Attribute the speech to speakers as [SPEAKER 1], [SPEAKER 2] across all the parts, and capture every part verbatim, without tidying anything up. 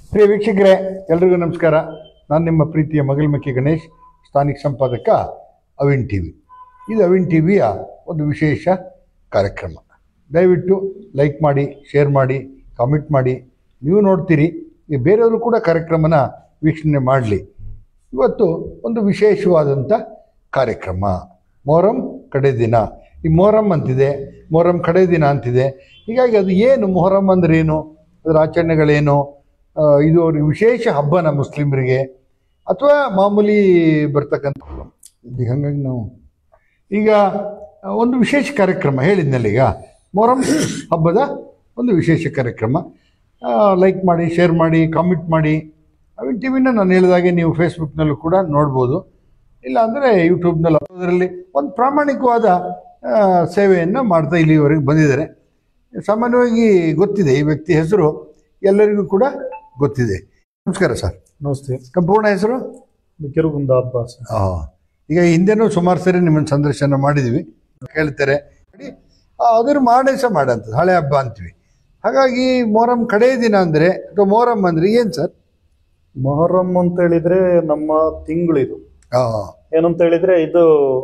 [SPEAKER 1] ಪ್ರಿಯ ವೀಕ್ಷಕರೇ, ಎಲ್ರಿಗೂ ನಮಸ್ಕಾರ. ನಾನು ನಿಮ್ಮ ಪ್ರೀತಿಯ ಮಗಲ್ಮಕ್ಕಿ ಗಣೇಶ್, ಸ್ಥಾನಿಕ ಸಂಪಾದಕ ಅವಿನ್ ಟಿ ವಿ. ಇದು ಅವಿನ್ ಟಿ ವಿಯ ಒಂದು ವಿಶೇಷ ಕಾರ್ಯಕ್ರಮ. ದಯವಿಟ್ಟು ಲೈಕ್ ಮಾಡಿ, ಶೇರ್ ಮಾಡಿ, ಕಾಮೆಂಟ್ ಮಾಡಿ. ನೀವು ನೋಡ್ತೀರಿ, ಈ ಬೇರೆಯವರು ಕೂಡ ಕಾರ್ಯಕ್ರಮನ ವೀಕ್ಷಣೆ ಮಾಡಲಿ. ಇವತ್ತು ಒಂದು ವಿಶೇಷವಾದಂಥ ಕಾರ್ಯಕ್ರಮ. ಮೊಹರಂ ಕಡೆ ದಿನ. ಈ ಮೊಹರಂ ಅಂತಿದೆ, ಮೊಹರಂ ಕಡೆ ದಿನ ಅಂತಿದೆ. ಹೀಗಾಗಿ ಅದು ಏನು, ಮೊಹರಂ ಅಂದ್ರೆ ಏನು, ಅದರ ಆಚರಣೆಗಳೇನು, ಇದು ಅವ್ರಿಗೆ ವಿಶೇಷ ಹಬ್ಬನ ಮುಸ್ಲಿಮರಿಗೆ ಅಥವಾ ಮಾಮೂಲಿ ಬರ್ತಕ್ಕಂಥ. ಹಾಗಾಗಿ ನಾವು ಈಗ ಒಂದು ವಿಶೇಷ ಕಾರ್ಯಕ್ರಮ ಹೇಳಿದ್ನಲ್ಲ, ಈಗ ಮೊಹರಂ ಹಬ್ಬದ ಒಂದು ವಿಶೇಷ ಕಾರ್ಯಕ್ರಮ. ಲೈಕ್ ಮಾಡಿ, ಶೇರ್ ಮಾಡಿ, ಕಾಮೆಂಟ್ ಮಾಡಿ. ಅವಿನ್ ಟಿ ವಿನ ನಾನು ಹೇಳಿದಾಗೆ ನೀವು ಫೇಸ್ಬುಕ್ನಲ್ಲೂ ಕೂಡ ನೋಡ್ಬೋದು, ಇಲ್ಲಾಂದರೆ ಯೂಟ್ಯೂಬ್ನಲ್ಲಿ. ಅದರಲ್ಲಿ ಒಂದು ಪ್ರಾಮಾಣಿಕವಾದ ಸೇವೆಯನ್ನು ಮಾಡ್ತಾ ಇಲ್ಲಿವರೆಗೆ ಬಂದಿದ್ದಾರೆ. ಸಾಮಾನ್ಯವಾಗಿ ಗೊತ್ತಿದೆ, ಈ ವ್ಯಕ್ತಿ ಹೆಸರು ಎಲ್ಲರಿಗೂ ಕೂಡ ಗೊತ್ತಿದೆ. ನಮಸ್ಕಾರ ಸರ್.
[SPEAKER 2] ನಮಸ್ತೆ.
[SPEAKER 1] ಸಂಪೂರ್ಣ ಹೆಸರು
[SPEAKER 2] ಕಿರುಗುಂದ ಅಬ್ಬಾಸ್.
[SPEAKER 1] ಹಾಂ, ಈಗ ಹಿಂದೆನೂ ಸುಮಾರು ಸರಿ ನಿಮ್ಮನ್ನು ಸಂದರ್ಶನ ಮಾಡಿದ್ದೀವಿ. ಹೇಳ್ತಾರೆ ಅದ್ರ ಮಾಡೇ ಸಹ ಮಾಡಂಥದ್ದು ಹಳೆ ಹಬ್ಬ ಅಂತೀವಿ. ಹಾಗಾಗಿ ಮೊಹರಂ ಕಡೆ ದಿನ ಅಂದರೆ ಅಥವಾ ಮೊಹರಂ ಅಂದರೆ ಏನು ಸರ್?
[SPEAKER 2] ಮೊಹರಂ ಅಂತ ಹೇಳಿದ್ರೆ ನಮ್ಮ ತಿಂಗಳು ಇದು.
[SPEAKER 1] ಹಾಂ,
[SPEAKER 2] ಏನಂತ ಹೇಳಿದ್ರೆ ಇದು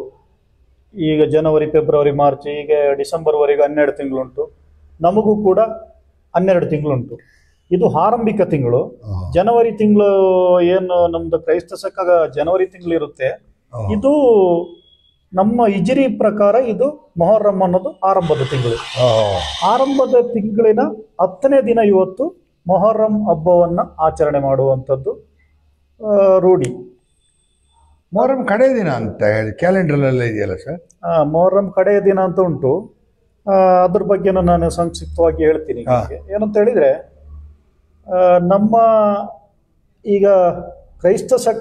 [SPEAKER 2] ಈಗ ಜನವರಿ, ಫೆಬ್ರವರಿ, ಮಾರ್ಚ್, ಈಗ ಡಿಸೆಂಬರ್ವರೆಗೆ ಹನ್ನೆರಡು ತಿಂಗಳುಂಟು. ನಮಗೂ ಕೂಡ ಹನ್ನೆರಡು ತಿಂಗಳುಂಟು. ಇದು ಆರಂಭಿಕ ತಿಂಗಳು. ಜನವರಿ ತಿಂಗಳು ಏನು ನಮ್ದು ಕ್ರೈಸ್ತ ಶಕ ಜನವರಿ ತಿಂಗಳು ಇರುತ್ತೆ, ಇದು ನಮ್ಮ ಹಿಜರಿ ಪ್ರಕಾರ ಇದು ಮೊಹರಂ ಅನ್ನೋದು ಆರಂಭದ ತಿಂಗಳು. ಆರಂಭದ ತಿಂಗಳಿನ ಹತ್ತನೇ ದಿನ ಇವತ್ತು ಮೊಹರಂ ಹಬ್ಬವನ್ನ ಆಚರಣೆ ಮಾಡುವಂಥದ್ದು ರೂಢಿ.
[SPEAKER 1] ಮೊಹರಂ ಕಡೆ ದಿನ ಅಂತ ಹೇಳಿ ಕ್ಯಾಲೆಂಡರ್ಲೆಲ್ಲ ಇದೆಯಲ್ಲ ಸರ್?
[SPEAKER 2] ಮೊಹರಂ ಕಡೆಯ ದಿನ ಅಂತ ಉಂಟು. ಅದ್ರ ಬಗ್ಗೆನೂ ನಾನು ಸಂಕ್ಷಿಪ್ತವಾಗಿ ಹೇಳ್ತೀನಿ. ಏನಂತ ಹೇಳಿದ್ರೆ, ನಮ್ಮ ಈಗ ಕ್ರೈಸ್ತ ಶಕ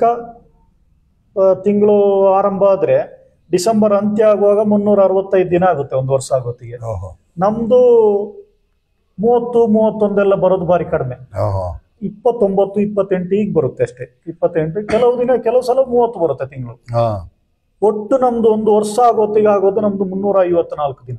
[SPEAKER 2] ತಿಂಗಳು ಆರಂಭ ಆದರೆ ಡಿಸೆಂಬರ್ ಅಂತ್ಯ ಆಗುವಾಗ ಮುನ್ನೂರ ಅರವತ್ತೈದು ದಿನ ಆಗುತ್ತೆ, ಒಂದು ವರ್ಷ ಆಗೋತ್ತಿಗೆ. ನಮ್ದು ಮೂವತ್ತು ಮೂವತ್ತೊಂದೆಲ್ಲ ಬರೋದು ಭಾರಿ ಕಡಿಮೆ. ಇಪ್ಪತ್ತೊಂಬತ್ತು ಇಪ್ಪತ್ತೆಂಟು ಈಗ ಬರುತ್ತೆ ಅಷ್ಟೇ. ಇಪ್ಪತ್ತೆಂಟು ಕೆಲವು ದಿನ, ಕೆಲವು ಸಲ ಮೂವತ್ತು ಬರುತ್ತೆ ತಿಂಗಳು. ಒಟ್ಟು ನಮ್ದು ಒಂದು ವರ್ಷ ಆಗೋತ್ತಿಗೆ ಆಗೋದು ನಮ್ದು ಮುನ್ನೂರ ಐವತ್ನಾಲ್ಕು ದಿನ.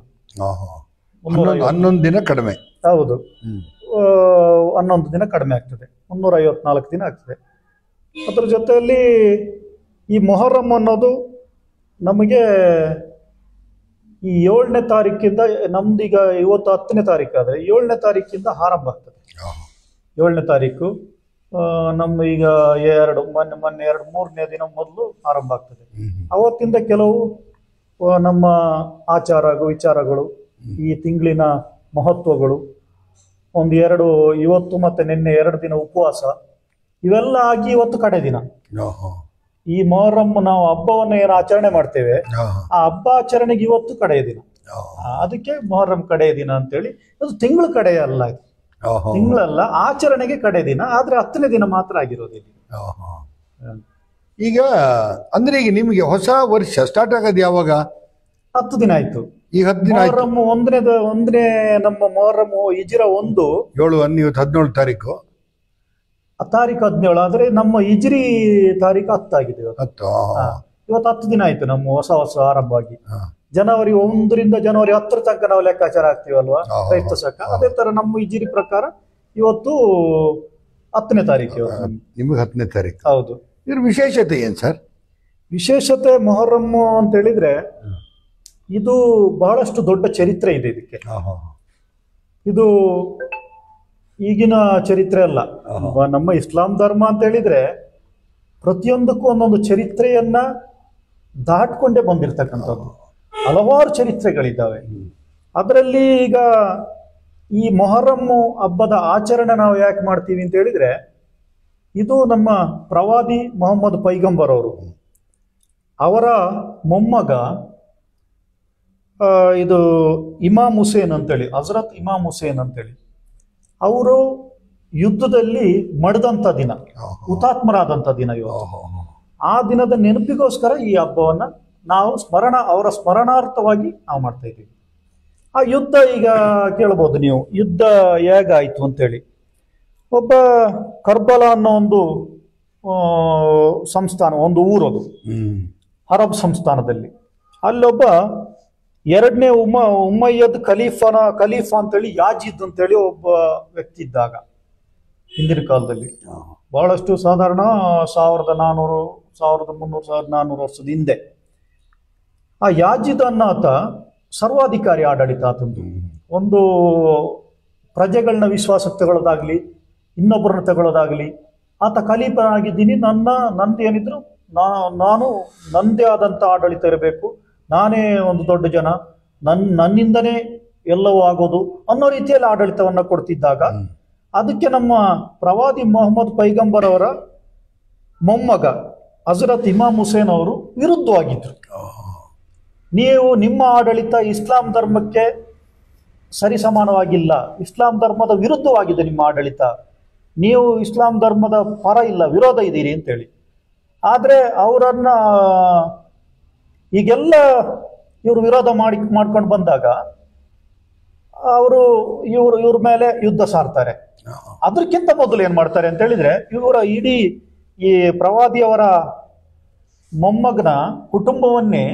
[SPEAKER 1] ಹನ್ನೊಂದು ದಿನ ಕಡಿಮೆ.
[SPEAKER 2] ಹೌದು, ಹನ್ನೊಂದು ದಿನ ಕಡಿಮೆ ಆಗ್ತದೆ, ಮುನ್ನೂರ ಐವತ್ನಾಲ್ಕು ದಿನ ಆಗ್ತದೆ. ಅದ್ರ ಜೊತೆಯಲ್ಲಿ ಈ ಮೊಹರಂ ಅನ್ನೋದು ನಮಗೆ ಈ ಏಳನೇ ತಾರೀಕಿಂದ, ನಮ್ದೀಗ ಇವತ್ತು ಹತ್ತನೇ ತಾರೀಕು ಆದರೆ ಏಳನೇ ತಾರೀಕಿಂದ ಆರಂಭ ಆಗ್ತದೆ. ಏಳನೇ ತಾರೀಕು ನಮ್ಮ ಈಗ ಎರಡು ಮೊನ್ನೆ ಮೊನ್ನೆ ಎರಡು ಮೂರನೇ ದಿನ ಮೊದಲು ಆರಂಭ ಆಗ್ತದೆ. ಅವತ್ತಿಂದ ಕೆಲವು ನಮ್ಮ ಆಚಾರ ವಿಚಾರಗಳು, ಈ ತಿಂಗಳಿನ ಮಹತ್ವಗಳು, ಒಂದು ಎರಡು ಇವತ್ತು ಮತ್ತೆ ನಿನ್ನೆ ಎರಡು ದಿನ ಉಪವಾಸ, ಇವೆಲ್ಲ ಆಗಿ ಇವತ್ತು ಕಡೆ ದಿನ. ಈ ಮೊಹರಂ ನಾವು ಹಬ್ಬವನ್ನು ಏನು ಆಚರಣೆ ಮಾಡ್ತೇವೆ, ಆ ಹಬ್ಬ ಆಚರಣೆಗೆ ಇವತ್ತು ಕಡೆಯ ದಿನ. ಅದಕ್ಕೆ ಮೊಹರಂ ಕಡೆಯ ದಿನ ಅಂತೇಳಿ. ಅದು ತಿಂಗಳು ಕಡೆಯ ಅಲ್ಲ, ತಿಂಗಳಲ್ಲ, ಆಚರಣೆಗೆ ಕಡೆ ದಿನ. ಆದ್ರೆ ಹತ್ತನೇ ದಿನ ಮಾತ್ರ ಆಗಿರೋದಿಲ್ಲ.
[SPEAKER 1] ಈಗ ಅಂದ್ರೆ ಈಗ ನಿಮಗೆ ಹೊಸ ವರ್ಷ ಸ್ಟಾರ್ಟ್ ಆಗೋದು ಯಾವಾಗ?
[SPEAKER 2] ಹತ್ತು ದಿನ ಆಯ್ತು.
[SPEAKER 1] ಈಗ ಹತ್ತು ದಿನ
[SPEAKER 2] ಮೊಹರಂ ಒಂದನೇ ಒಂದನೇ ನಮ್ಮ ಮೊಹರಂ ಹಿಜ್ರ ಒಂದು
[SPEAKER 1] ಏಳು ಇವತ್ತು ಹದಿನೇಳು ತಾರೀಕು
[SPEAKER 2] ತಾರೀಕು ಹದಿನೇಳು ಆದ್ರೆ ನಮ್ಮ ಹಿಜ್ರಿ ತಾರೀಕು ಹತ್ತಾಗಿದೆ.
[SPEAKER 1] ಹತ್ತು
[SPEAKER 2] ಇವತ್ತು ಹತ್ತು ದಿನ ಆಯ್ತು ನಮ್ಮ ಹೊಸ ವರ್ಷ ಆರಂಭ ಆಗಿ. ಜನವರಿ ಒಂದರಿಂದ ಜನವರಿ ಹತ್ತರ ತನಕ ನಾವು ಲೆಕ್ಕಾಚಾರ ಆಗ್ತೀವಲ್ವಾ ಕ್ರೈಸ್ತ ಶಕ, ಅದೇ ತರ ನಮ್ಮ ಹಿಜ್ರಿ ಪ್ರಕಾರ ಇವತ್ತು ಹತ್ತನೇ ತಾರೀಕು.
[SPEAKER 1] ನಿಮಗೆ ಹತ್ತನೇ ತಾರೀಕು.
[SPEAKER 2] ಹೌದು.
[SPEAKER 1] ಇದ್ರ ವಿಶೇಷತೆ ಏನ್ ಸರ್?
[SPEAKER 2] ವಿಶೇಷತೆ ಮೊಹರಂ ಅಂತ ಹೇಳಿದ್ರೆ, ಇದು ಬಹಳಷ್ಟು ದೊಡ್ಡ ಚರಿತ್ರೆ ಇದೆ ಇದಕ್ಕೆ. ಇದು ಈಗಿನ ಚರಿತ್ರೆ ಅಲ್ಲ. ನಮ್ಮ ಇಸ್ಲಾಂ ಧರ್ಮ ಅಂತ ಹೇಳಿದ್ರೆ ಪ್ರತಿಯೊಂದಕ್ಕೂ ಒಂದೊಂದು ಚರಿತ್ರೆಯನ್ನ ದಾಟ್ಕೊಂಡೇ ಬಂದಿರತಕ್ಕಂಥದ್ದು. ಹಲವಾರು ಚರಿತ್ರೆಗಳಿದ್ದಾವೆ. ಅದರಲ್ಲಿ ಈಗ ಈ ಮೊಹರಂ ಹಬ್ಬದ ಆಚರಣೆ ನಾವು ಯಾಕೆ ಮಾಡ್ತೀವಿ ಅಂತ ಹೇಳಿದ್ರೆ, ಇದು ನಮ್ಮ ಪ್ರವಾದಿ ಮೊಹಮ್ಮದ್ ಪೈಗಂಬರ್ ಅವರು, ಅವರ ಮೊಮ್ಮಗ ಇದು ಇಮಾಮ್ ಹುಸೇನ್ ಅಂತೇಳಿ, ಹಜರತ್ ಇಮಾಮ್ ಹುಸೇನ್ ಅಂತೇಳಿ, ಅವರು ಯುದ್ಧದಲ್ಲಿ ಮಡಿದಂಥ ದಿನ, ಹುತಾತ್ಮರಾದಂಥ ದಿನ ಇವತ್ತು. ಆ ದಿನದ ನೆನಪಿಗೋಸ್ಕರ ಈ ಹಬ್ಬವನ್ನ ನಾವು ಸ್ಮರಣ ಅವರ ಸ್ಮರಣಾರ್ಥವಾಗಿ ನಾವು ಮಾಡ್ತಾ ಇದ್ದೀವಿ. ಆ ಯುದ್ಧ ಈಗ ಕೇಳ್ಬೋದು ನೀವು, ಯುದ್ಧ ಹೇಗಾಯ್ತು ಅಂತೇಳಿ. ಒಬ್ಬ ಕರ್ಬಲ ಅನ್ನೋ ಒಂದು ಸಂಸ್ಥಾನ, ಒಂದು ಊರದು ಅರಬ್ ಸಂಸ್ಥಾನದಲ್ಲಿ. ಅಲ್ಲೊಬ್ಬ ಎರಡನೇ ಉಮ ಉಮಯ್ಯದ್ ಖಲೀಫನ ಖಲೀಫಾ ಅಂತೇಳಿ ಯಾಜಿದ್ ಅಂತೇಳಿ ಒಬ್ಬ ವ್ಯಕ್ತಿ ಇದ್ದಾಗ, ಹಿಂದಿನ ಕಾಲದಲ್ಲಿ. ಬಹಳಷ್ಟು ಸಾಧಾರಣ ಸಾವಿರದ ನಾನ್ನೂರು ಸಾವಿರದ ಮುನ್ನೂರು ಸಾವಿರದ ನಾನ್ನೂರು ವರ್ಷದ ಹಿಂದೆ ಆ ಯಾಜಿದ್ ಅನ್ನಾತ ಸರ್ವಾಧಿಕಾರಿ ಆಡಳಿತ ಆತಂದು. ಒಂದು ಪ್ರಜೆಗಳನ್ನ ವಿಶ್ವಾಸಕ್ಕೆ ತಗೊಳ್ಳೋದಾಗ್ಲಿ, ಇನ್ನೊಬ್ಬರನ್ನ ತಗೊಳ್ಳೋದಾಗ್ಲಿ, ಆತ ಖಲೀಫನಾಗಿದ್ದೀನಿ, ನನ್ನ ನಂದೇನಿದ್ರು ನಾ ನಾನು ನನ್ನದೇ ಆದಂಥ ಆಡಳಿತ ಇರಬೇಕು, ನಾನೇ ಒಂದು ದೊಡ್ಡ ಜನ, ನನ್ನ ನನ್ನಿಂದನೇ ಎಲ್ಲವೂ ಆಗೋದು ಅನ್ನೋ ರೀತಿಯಲ್ಲಿ ಆಡಳಿತವನ್ನು ಕೊಡ್ತಿದ್ದಾಗ ಅದಕ್ಕೆ ನಮ್ಮ ಪ್ರವಾದಿ ಮೊಹಮ್ಮದ್ ಪೈಗಂಬರ್ ಅವರ ಮೊಮ್ಮಗ ಹಜರತ್ ಇಮಾಮ್ ಹುಸೇನ್ ಅವರು ವಿರುದ್ಧವಾಗಿದ್ರು. ನೀವು ನಿಮ್ಮ ಆಡಳಿತ ಇಸ್ಲಾಂ ಧರ್ಮಕ್ಕೆ ಸರಿಸಮಾನವಾಗಿಲ್ಲ, ಇಸ್ಲಾಂ ಧರ್ಮದ ವಿರುದ್ಧವಾಗಿದೆ ನಿಮ್ಮ ಆಡಳಿತ, ನೀವು ಇಸ್ಲಾಂ ಧರ್ಮದ ಪರ ಇಲ್ಲ, ವಿರೋಧ ಇದ್ದೀರಿ ಅಂತೇಳಿ. ಆದರೆ ಅವರನ್ನ ಈಗೆಲ್ಲ ಇವರು ವಿರೋಧ ಮಾಡಿ ಮಾಡ್ಕೊಂಡು ಬಂದಾಗ ಅವರು ಇವರು ಇವ್ರ ಮೇಲೆ ಯುದ್ಧ ಸಾರ್ತಾರೆ. ಅದಕ್ಕಿಂತ ಮೊದಲು ಏನ್ ಮಾಡ್ತಾರೆ ಅಂತ ಹೇಳಿದ್ರೆ, ಇವರ ಇಡೀ ಈ ಪ್ರವಾದಿಯವರ ಮೊಮ್ಮಗನ ಕುಟುಂಬವನ್ನೇ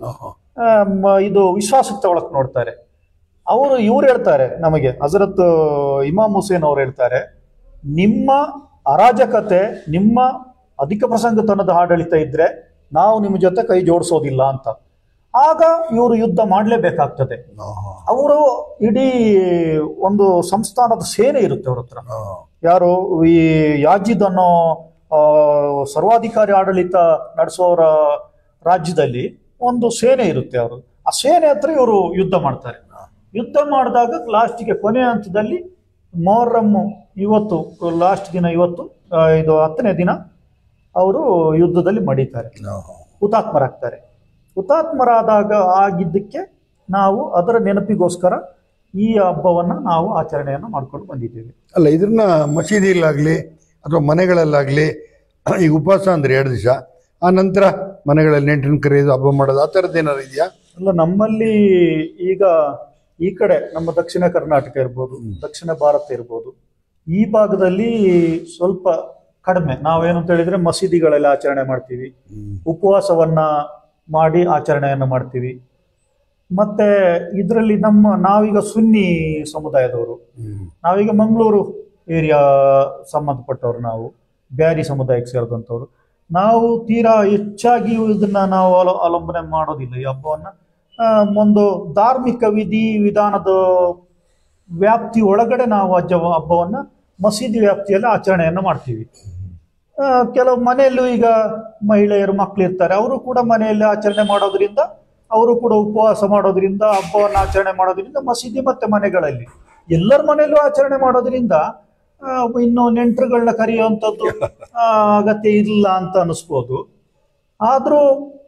[SPEAKER 2] ಇದು ವಿಶ್ವಾಸಕ್ಕೆ ತಗೊಳಕ್ ನೋಡ್ತಾರೆ. ಅವರು ಇವ್ರು ಹೇಳ್ತಾರೆ, ನಮಗೆ ಹಜರತ್ ಇಮಾಮ್ ಹುಸೇನ್ ಅವ್ರು ಹೇಳ್ತಾರೆ, ನಿಮ್ಮ ಅರಾಜಕತೆ, ನಿಮ್ಮ ಅಧಿಕ ಪ್ರಸಂಗತನದ ಆಡಳಿತ ಇದ್ರೆ ನಾವು ನಿಮ್ಮ ಜೊತೆ ಕೈ ಜೋಡಿಸೋದಿಲ್ಲ ಅಂತ. ಆಗ ಇವರು ಯುದ್ಧ ಮಾಡಲೇಬೇಕಾಗ್ತದೆ. ಅವರು ಇಡೀ ಒಂದು ಸಂಸ್ಥಾನದ ಸೇನೆ ಇರುತ್ತೆ ಅವ್ರ ಹತ್ರ. ಯಾರು ಈ ಯಾಜಿದ್ ಅನ್ನೋ ಸರ್ವಾಧಿಕಾರಿ ಆಡಳಿತ ನಡೆಸೋರ ರಾಜ್ಯದಲ್ಲಿ ಒಂದು ಸೇನೆ ಇರುತ್ತೆ. ಅವರು ಆ ಸೇನೆ ಹತ್ರ ಇವರು ಯುದ್ಧ ಮಾಡ್ತಾರೆ. ಯುದ್ಧ ಮಾಡಿದಾಗ ಲಾಸ್ಟಿಗೆ ಕೊನೆ ಹಂತದಲ್ಲಿ ಮೊಹರ್ರಮ್ ಇವತ್ತು ಲಾಸ್ಟ್ ದಿನ, ಇವತ್ತು ಇದು ಹತ್ತನೇ ದಿನ ಅವರು ಯುದ್ಧದಲ್ಲಿ ಮಡಿತಾರೆ, ಹುತಾತ್ಮರಾಗ್ತಾರೆ. ಹುತಾತ್ಮರಾದಾಗ ಆಗಿದ್ದಕ್ಕೆ ನಾವು ಅದರ ನೆನಪಿಗೋಸ್ಕರ ಈ ಹಬ್ಬವನ್ನ ನಾವು ಆಚರಣೆಯನ್ನು ಮಾಡ್ಕೊಂಡು ಬಂದಿದ್ದೇವೆ.
[SPEAKER 1] ಅಲ್ಲ, ಇದನ್ನ ಮಸೀದಿಲಾಗ್ಲಿ ಅಥವಾ ಮನೆಗಳಲ್ಲಾಗ್ಲಿ ಈಗ ಉಪವಾಸ ಅಂದ್ರೆ ಎರಡು ದಿವಸ, ಆ ನಂತರ ಮನೆಗಳಲ್ಲಿ ನೆಂಟರನ್ನ ಕರೆಯೋದು, ಹಬ್ಬ ಮಾಡೋದು, ಆ ಥರದ್ದು ಏನಾರು ಇದೆಯಾ?
[SPEAKER 2] ಅಲ್ಲ, ನಮ್ಮಲ್ಲಿ ಈಗ ಈ ಕಡೆ ನಮ್ಮ ದಕ್ಷಿಣ ಕರ್ನಾಟಕ ಇರ್ಬೋದು, ದಕ್ಷಿಣ ಭಾರತ ಇರ್ಬೋದು, ಈ ಭಾಗದಲ್ಲಿ ಸ್ವಲ್ಪ ಕಡಿಮೆ. ನಾವೇನಂತ ಹೇಳಿದ್ರೆ ಮಸೀದಿಗಳೆಲ್ಲ ಆಚರಣೆ ಮಾಡ್ತೀವಿ, ಉಪವಾಸವನ್ನ ಮಾಡಿ ಆಚರಣೆಯನ್ನು ಮಾಡ್ತೀವಿ. ಮತ್ತೆ ಇದರಲ್ಲಿ ನಮ್ಮ ನಾವೀಗ ಸುನ್ನಿ ಸಮುದಾಯದವರು, ನಾವೀಗ ಮಂಗಳೂರು ಏರಿಯಾ ಸಂಬಂಧಪಟ್ಟವ್ರು, ನಾವು ಬ್ಯಾರಿ ಸಮುದಾಯಕ್ಕೆ ಸೇರಿದಂಥವ್ರು. ನಾವು ತೀರಾ ಹೆಚ್ಚಾಗಿ ಇದನ್ನ ನಾವು ಅಲ ಅವಲಂಬನೆ ಮಾಡೋದಿಲ್ಲ. ಈ ಹಬ್ಬವನ್ನ ಒಂದು ಧಾರ್ಮಿಕ ವಿಧಿ ವಿಧಾನದ ವ್ಯಾಪ್ತಿ ಒಳಗಡೆ ನಾವು ಅಜ್ಜ ಹಬ್ಬವನ್ನ ಮಸೀದಿ ವ್ಯಾಪ್ತಿಯಲ್ಲಿ ಆಚರಣೆಯನ್ನು ಮಾಡ್ತೀವಿ. ಕೆಲವು ಮನೆಯಲ್ಲೂ ಈಗ ಮಹಿಳೆಯರು ಮಕ್ಕಳು ಇರ್ತಾರೆ, ಅವರು ಕೂಡ ಮನೆಯಲ್ಲಿ ಆಚರಣೆ ಮಾಡೋದ್ರಿಂದ, ಅವರು ಕೂಡ ಉಪವಾಸ ಮಾಡೋದ್ರಿಂದ, ಹಬ್ಬವನ್ನು ಆಚರಣೆ ಮಾಡೋದ್ರಿಂದ ಮಸೀದಿ ಮತ್ತೆ ಮನೆಗಳಲ್ಲಿ ಎಲ್ಲರ ಮನೆಯಲ್ಲೂ ಆಚರಣೆ ಮಾಡೋದ್ರಿಂದ ಇನ್ನು ನೆಂಟರುಗಳನ್ನ ಕರೆಯುವಂಥದ್ದು ಅಗತ್ಯ ಇಲ್ಲ ಅಂತ ಅನಿಸ್ಬೋದು. ಆದರೂ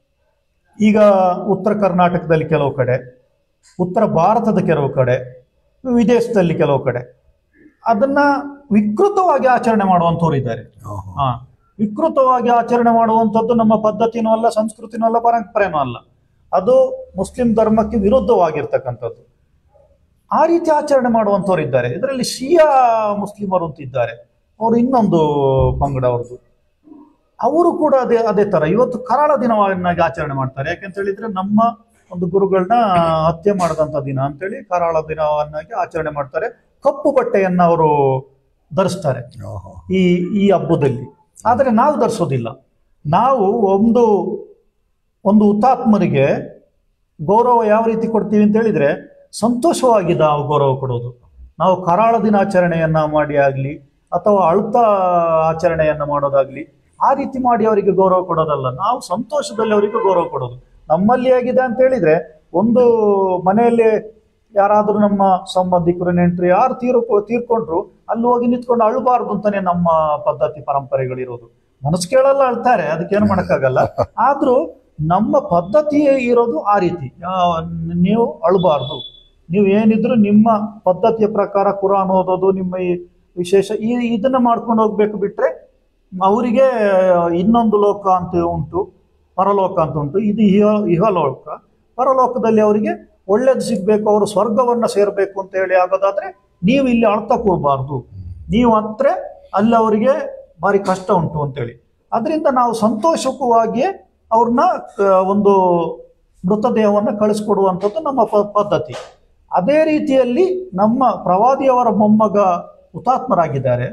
[SPEAKER 2] ಈಗ ಉತ್ತರ ಕರ್ನಾಟಕದಲ್ಲಿ ಕೆಲವು ಕಡೆ, ಉತ್ತರ ಭಾರತದ ಕೆಲವು ಕಡೆ, ವಿದೇಶದಲ್ಲಿ ಕೆಲವು ಕಡೆ ಅದನ್ನ ವಿಕೃತವಾಗಿ ಆಚರಣೆ ಮಾಡುವಂಥವ್ರು ಇದ್ದಾರೆ. ಹಾ, ವಿಕೃತವಾಗಿ ಆಚರಣೆ ಮಾಡುವಂಥದ್ದು ನಮ್ಮ ಪದ್ಧತಿನೂ ಅಲ್ಲ, ಸಂಸ್ಕೃತಿನೂ ಅಲ್ಲ, ಪರಂಪರೆನೂ ಅಲ್ಲ. ಅದು ಮುಸ್ಲಿಂ ಧರ್ಮಕ್ಕೆ ವಿರುದ್ಧವಾಗಿರ್ತಕ್ಕಂಥದ್ದು. ಆ ರೀತಿ ಆಚರಣೆ ಮಾಡುವಂಥವ್ರು ಇದ್ದಾರೆ. ಇದರಲ್ಲಿ ಶಿಯಾ ಮುಸ್ಲಿಮರು ಅಂತ ಇದ್ದಾರೆ, ಅವರು ಇನ್ನೊಂದು ಪಂಗಡ ಅವ್ರದ್ದು. ಅವರು ಕೂಡ ಅದೇ ಅದೇ ತರ ಇವತ್ತು ಕರಾಳ ದಿನವನ್ನಾಗಿ ಆಚರಣೆ ಮಾಡ್ತಾರೆ. ಯಾಕೆಂತ ಹೇಳಿದ್ರೆ ನಮ್ಮ ಒಂದು ಗುರುಗಳನ್ನ ಹತ್ಯೆ ಮಾಡಿದಂಥ ದಿನ ಅಂತೇಳಿ ಕರಾಳ ದಿನವನ್ನಾಗಿ ಆಚರಣೆ ಮಾಡ್ತಾರೆ. ಕಪ್ಪು ಬಟ್ಟೆಯನ್ನ ಅವರು ಧರಿಸ್ತಾರೆ ಈ ಈ ಹಬ್ಬದಲ್ಲಿ. ಆದರೆ ನಾವು ಧರಿಸೋದಿಲ್ಲ. ನಾವು ಒಂದು ಒಂದು ಹುತಾತ್ಮರಿಗೆ ಗೌರವ ಯಾವ ರೀತಿ ಕೊಡ್ತೀವಿ ಅಂತ ಹೇಳಿದ್ರೆ, ಸಂತೋಷವಾಗಿ ನಾವು ಗೌರವ ಕೊಡೋದು. ನಾವು ಕರಾಳ ದಿನಾಚರಣೆಯನ್ನ ಮಾಡಿ ಆಗಲಿ ಅಥವಾ ಅಳ್ತ ಆಚರಣೆಯನ್ನ ಮಾಡೋದಾಗ್ಲಿ ಆ ರೀತಿ ಮಾಡಿ ಅವರಿಗೆ ಗೌರವ ಕೊಡೋದಲ್ಲ. ನಾವು ಸಂತೋಷದಲ್ಲಿ ಅವರಿಗೆ ಗೌರವ ಕೊಡೋದು. ನಮ್ಮಲ್ಲಿ ಹೇಗಿದೆ ಅಂತ ಹೇಳಿದ್ರೆ, ಒಂದು ಮನೆಯಲ್ಲಿ ಯಾರಾದ್ರೂ ನಮ್ಮ ಸಂಬಂಧಿಕರು ನೆಂಟರು ಯಾರು ತೀರು ತೀರ್ಕೊಂಡ್ರು ಅಲ್ಲಿ ಹೋಗಿ ನಿಂತ್ಕೊಂಡು ಅಳಬಾರ್ದು ಅಂತಾನೆ ನಮ್ಮ ಪದ್ಧತಿ ಪರಂಪರೆಗಳಿರೋದು. ಮನಸ್ಸು ಕೇಳಲ್ಲ, ಅಳ್ತಾರೆ, ಅದಕ್ಕೇನು ಮಾಡೋಕ್ಕಾಗಲ್ಲ. ಆದ್ರೂ ನಮ್ಮ ಪದ್ಧತಿ ಇರೋದು ಆ ರೀತಿ. ನೀವು ಅಳಬಾರ್ದು, ನೀವು ಏನಿದ್ರು ನಿಮ್ಮ ಪದ್ಧತಿಯ ಪ್ರಕಾರ ಕುರಾನ್ ಓದೋದು ನಿಮ್ಮ ಈ ವಿಶೇಷ ಈ ಇದನ್ನ ಮಾಡ್ಕೊಂಡು ಹೋಗ್ಬೇಕು. ಬಿಟ್ರೆ ಅವರಿಗೆ ಇನ್ನೊಂದು ಲೋಕ ಅಂತ ಉಂಟು, ಪರಲೋಕ ಅಂತ ಉಂಟು. ಇದು ಇಹ ಇಹಲೋಕ. ಪರಲೋಕದಲ್ಲಿ ಅವರಿಗೆ ಒಳ್ಳೇದು ಸಿಗ್ಬೇಕು, ಅವರು ಸ್ವರ್ಗವನ್ನ ಸೇರ್ಬೇಕು ಅಂತ ಹೇಳಿ ಆಗೋದಾದ್ರೆ ನೀವು ಇಲ್ಲಿ ಅಳ್ತಾ ಕೂರಬಾರ್ದು, ನೀವು ಹತ್ರ ಅಲ್ಲಿ ಅವರಿಗೆ ಭಾರಿ ಕಷ್ಟ ಉಂಟು ಅಂತೇಳಿ. ಅದರಿಂದ ನಾವು ಸಂತೋಷಕವಾಗಿಯೇ ಅವ್ರನ್ನ ಒಂದು ಮೃತದೇಹವನ್ನು ಕಳಿಸ್ಕೊಡುವಂಥದ್ದು ನಮ್ಮ ಪದ್ಧತಿ. ಅದೇ ರೀತಿಯಲ್ಲಿ ನಮ್ಮ ಪ್ರವಾದಿಯವರ ಮೊಮ್ಮಗ ಹುತಾತ್ಮರಾಗಿದ್ದಾರೆ.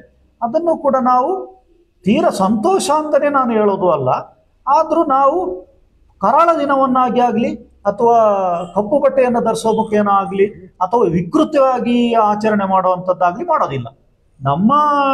[SPEAKER 2] ಅದನ್ನು ಕೂಡ ನಾವು ತೀರ ಸಂತೋಷ ಅಂತಲೇ ನಾನು ಹೇಳೋದು ಅಲ್ಲ, ಆದರೂ ನಾವು ಕರಾಳ ದಿನವನ್ನಾಗಿ ಆಗಲಿ ಅಥವಾ ಕಪ್ಪು ಬಟ್ಟೆಯನ್ನು ಧರಿಸೋ ಮುಖೇನ ಆಗಲಿ ಅಥವಾ ವಿಕೃತವಾಗಿ ಆಚರಣೆ ಮಾಡುವಂಥದ್ದಾಗಲಿ ಮಾಡೋದಿಲ್ಲ. ನಮ್ಮ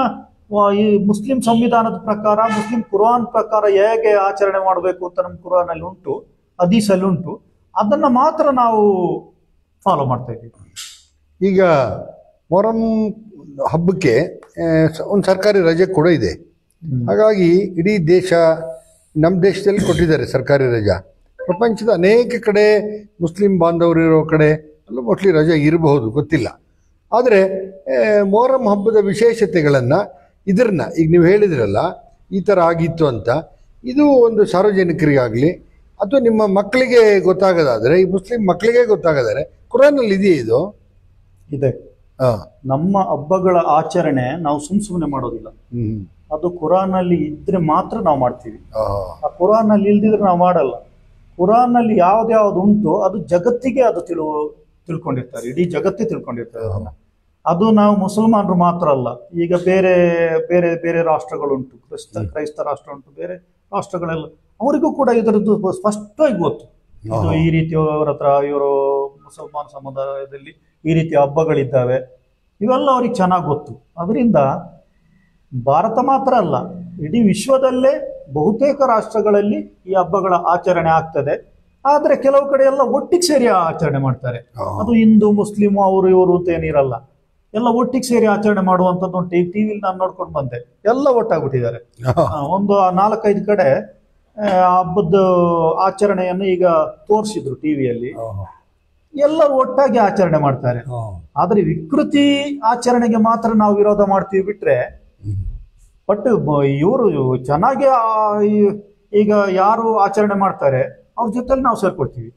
[SPEAKER 2] ಈ ಮುಸ್ಲಿಂ ಸಂವಿಧಾನದ ಪ್ರಕಾರ, ಮುಸ್ಲಿಂ ಕುರಾನ್ ಪ್ರಕಾರ ಹೇಗೆ ಆಚರಣೆ ಮಾಡಬೇಕು ಅಂತ ನಮ್ಮ ಕುರಾನಲ್ಲಿ ಉಂಟು, ಹದೀಸಲ್ಲಿ ಉಂಟು, ಅದನ್ನು ಮಾತ್ರ ನಾವು ಫಾಲೋ ಮಾಡ್ತಾ ಇದ್ದೀವಿ.
[SPEAKER 1] ಈಗ ಮೊಹರಂ ಹಬ್ಬಕ್ಕೆ ಒಂದು ಸರ್ಕಾರಿ ರಜೆ ಕೂಡ ಇದೆ. ಹಾಗಾಗಿ ಇಡೀ ದೇಶ, ನಮ್ಮ ದೇಶದಲ್ಲಿ ಕೊಟ್ಟಿದ್ದಾರೆ ಸರ್ಕಾರಿ ರಜಾ. ಪ್ರಪಂಚದ ಅನೇಕ ಕಡೆ ಮುಸ್ಲಿಂ ಬಾಂಧವರು ಇರೋ ಕಡೆ ಅಲ್ಲೂ ಮೋಸ್ಟ್ಲಿ ರಜೆ ಇರಬಹುದು, ಗೊತ್ತಿಲ್ಲ. ಆದರೆ ಮೊಹರಂ ಹಬ್ಬದ ವಿಶೇಷತೆಗಳನ್ನು ಇದನ್ನ ಈಗ ನೀವು ಹೇಳಿದ್ರಲ್ಲ, ಈ ಥರ ಆಗಿತ್ತು ಅಂತ, ಇದು ಒಂದು ಸಾರ್ವಜನಿಕರಿಗಾಗಲಿ ಅಥವಾ ನಿಮ್ಮ ಮಕ್ಕಳಿಗೆ ಗೊತ್ತಾಗೋದಾದರೆ, ಈ ಮುಸ್ಲಿಂ ಮಕ್ಕಳಿಗೆ ಗೊತ್ತಾಗೋದಾದರೆ ಕುರಾನಲ್ಲಿ ಇದೆಯೇ ಇದು?
[SPEAKER 2] ಇದೆ. ನಮ್ಮ ಹಬ್ಬಗಳ ಆಚರಣೆ ನಾವು ಸುಮ್ ಸುಮ್ಮನೆ ಮಾಡೋದಿಲ್ಲ, ಅದು ಕುರಾನಲ್ಲಿ ಇದ್ರೆ ಮಾತ್ರ ನಾವು ಮಾಡ್ತೀವಿ. ಆ ಕುರಾನಲ್ಲಿ ಇಲ್ದಿದ್ರೆ ನಾವು ಮಾಡಲ್ಲ. ಕುರಾನಲ್ಲಿ ಯಾವ್ದ್ಯಾವ್ದು ಉಂಟು ಅದು ಜಗತ್ತಿಗೆ ಅದು ತಿಳು ತಿಳ್ಕೊಂಡಿರ್ತಾರೆ, ಇಡೀ ಜಗತ್ತೇ ತಿಳ್ಕೊಂಡಿರ್ತಾರೆ ಅದನ್ನ. ಅದು ನಾವು ಮುಸಲ್ಮಾನರು ಮಾತ್ರ ಅಲ್ಲ, ಈಗ ಬೇರೆ ಬೇರೆ ಬೇರೆ ರಾಷ್ಟ್ರಗಳುಂಟು, ಕ್ರಿಸ್ತ ಕ್ರೈಸ್ತ ರಾಷ್ಟ್ರ ಉಂಟು, ಬೇರೆ ರಾಷ್ಟ್ರಗಳೆಲ್ಲ, ಅವರಿಗೂ ಕೂಡ ಇದರದ್ದು ಸ್ಪಷ್ಟವಾಗಿ ಗೊತ್ತು. ಇದು ಈ ರೀತಿ ಅವರ ಹತ್ರ, ಇವರು ಮುಸಲ್ಮಾನ ಸಮುದಾಯದಲ್ಲಿ ಈ ರೀತಿ ಹಬ್ಬಗಳಿದ್ದಾವೆ, ಇವೆಲ್ಲ ಅವ್ರಿಗೆ ಚೆನ್ನಾಗಿ ಗೊತ್ತು. ಅದರಿಂದ ಭಾರತ ಮಾತ್ರ ಅಲ್ಲ, ಇಡೀ ವಿಶ್ವದಲ್ಲೇ ಬಹುತೇಕ ರಾಷ್ಟ್ರಗಳಲ್ಲಿ ಈ ಹಬ್ಬಗಳ ಆಚರಣೆ ಆಗ್ತದೆ. ಆದರೆ ಕೆಲವು ಕಡೆ ಎಲ್ಲ ಒಟ್ಟಿಗೆ ಸೇರಿ ಆಚರಣೆ ಮಾಡ್ತಾರೆ. ಅದು ಹಿಂದೂ ಮುಸ್ಲಿಂ ಅವರು ಇವರು ಅಂತ ಏನಿರಲ್ಲ, ಎಲ್ಲ ಒಟ್ಟಿಗೆ ಸೇರಿ ಆಚರಣೆ ಮಾಡುವಂಥದ್ದು ಉಂಟು. ಈಗ ಟಿವಿಲಿ ನಾನು ನೋಡ್ಕೊಂಡು ಬಂದೆ, ಎಲ್ಲ ಒಟ್ಟಾಗ್ಬಿಟ್ಟಿದ್ದಾರೆ. ಒಂದು ನಾಲ್ಕೈದು ಕಡೆ ಹಬ್ಬದ ಆಚರಣೆಯನ್ನು ಈಗ ತೋರಿಸಿದ್ರು ಟಿವಿಯಲ್ಲಿ, ಎಲ್ಲರೂ ಒಟ್ಟಾಗಿ ಆಚರಣೆ ಮಾಡ್ತಾರೆ. ಆದ್ರೆ ವಿಕೃತಿ ಆಚರಣೆಗೆ ಮಾತ್ರ ನಾವು ವಿರೋಧ ಮಾಡ್ತೀವಿ ಬಿಟ್ರೆ, ಬಟ್ ಇವರು ಚೆನ್ನಾಗಿ ಈಗ ಯಾರು ಆಚರಣೆ ಮಾಡ್ತಾರೆ ಅವ್ರ ಜೊತೆಲಿ ನಾವು ಸೇರ್ಕೊಡ್ತೀವಿ.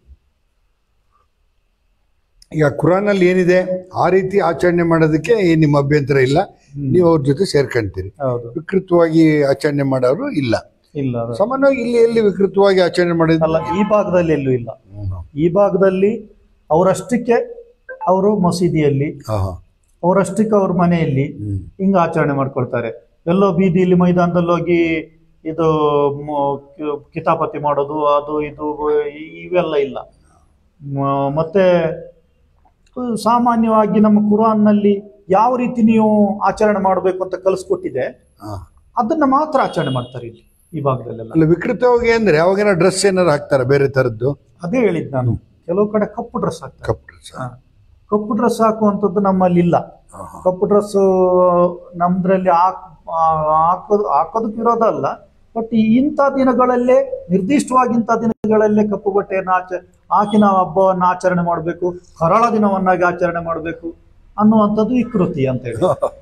[SPEAKER 1] ಈಗ ಕುರಾನಲ್ಲಿ ಏನಿದೆ ಆ ರೀತಿ ಆಚರಣೆ ಮಾಡೋದಕ್ಕೆ ನಿಮ್ಮ ಅಭ್ಯಂತರ ಇಲ್ಲ, ನೀವು ಅವ್ರ ಜೊತೆ ಸೇರ್ಕೊಂತೀರಿ. ವಿಕೃತವಾಗಿ ಆಚರಣೆ ಮಾಡೋರು ಇಲ್ಲ.
[SPEAKER 2] ಇಲ್ಲ,
[SPEAKER 1] ಸಾಮಾನ್ಯವಾಗಿ ಇಲ್ಲಿ ಎಲ್ಲಿ ವಿಕೃತವಾಗಿ ಆಚರಣೆ ಮಾಡೋದಿಲ್ಲ,
[SPEAKER 2] ಈ ಭಾಗದಲ್ಲಿ ಎಲ್ಲೂ ಇಲ್ಲ. ಈ ಭಾಗದಲ್ಲಿ ಅವರಷ್ಟಕ್ಕೆ ಅವರು ಮಸೀದಿಯಲ್ಲಿ, ಅವರಷ್ಟಕ್ಕೆ ಅವ್ರ ಮನೆಯಲ್ಲಿ ಹಿಂಗ ಆಚರಣೆ ಮಾಡ್ಕೊಳ್ತಾರೆ. ಎಲ್ಲೋ ಬೀದಿಯಲ್ಲಿ ಮೈದಾನದಲ್ಲಿ ಹೋಗಿ ಇದು ಕಿತಾಪತಿ ಮಾಡೋದು ಅದು ಇದು ಇವೆಲ್ಲ ಇಲ್ಲ. ಮತ್ತೆ ಸಾಮಾನ್ಯವಾಗಿ ನಮ್ಮ ಕುರಾನ್ನಲ್ಲಿ ಯಾವ ರೀತಿ ನೀವು ಆಚರಣೆ ಮಾಡಬೇಕು ಅಂತ ಕಲಿಸ್ಕೊಟ್ಟಿದೆ, ಅದನ್ನ ಮಾತ್ರ ಆಚರಣೆ ಮಾಡ್ತಾರೆ ಇಲ್ಲಿ ಈ ಭಾಗದಲ್ಲೆಲ್ಲ.
[SPEAKER 1] ಅಲ್ಲ, ವಿಕೃತವಾಗಿ ಅಂದ್ರೆ ಅವಾಗೇನ ಡ್ರೆಸ್ ಏನಾರು ಹಾಕ್ತಾರೆ ಬೇರೆ ತರದ್ದು?
[SPEAKER 2] ಅದೇ ಹೇಳಿದ್ ನಾನು, ಕೆಲವು ಕಡೆ ಕಪ್ಪು ಡ್ರೆಸ್ ಹಾಕ್ತಾರೆ.
[SPEAKER 1] ಕಪ್ಪು ಡ್ರೆಸ್
[SPEAKER 2] ಕಪ್ಪು ಡ್ರೆಸ್ ಹಾಕುವಂಥದ್ದು ನಮ್ಮಲ್ಲಿ ಇಲ್ಲ. ಕಪ್ಪು ಡ್ರೆಸ್ ನಮ್ದ್ರಲ್ಲಿ ಹಾಕ್ ಹಾಕೋದು ಹಾಕೋದಕ್ಕೆ ವಿರೋಧ ಅಲ್ಲ, ಬಟ್ ಇಂಥ ದಿನಗಳಲ್ಲೇ, ನಿರ್ದಿಷ್ಟವಾಗಿ ಇಂಥ ದಿನಗಳಲ್ಲೇ ಕಪ್ಪು ಬಟ್ಟೆಯನ್ನು ಆಚ ಹಾಕಿ ನಾವು ಹಬ್ಬವನ್ನು ಆಚರಣೆ ಮಾಡಬೇಕು, ಕರಾಳ ದಿನವನ್ನಾಗಿ ಆಚರಣೆ ಮಾಡಬೇಕು ಅನ್ನುವಂಥದ್ದು ವಿಕೃತಿ ಅಂತ ಹೇಳಿ.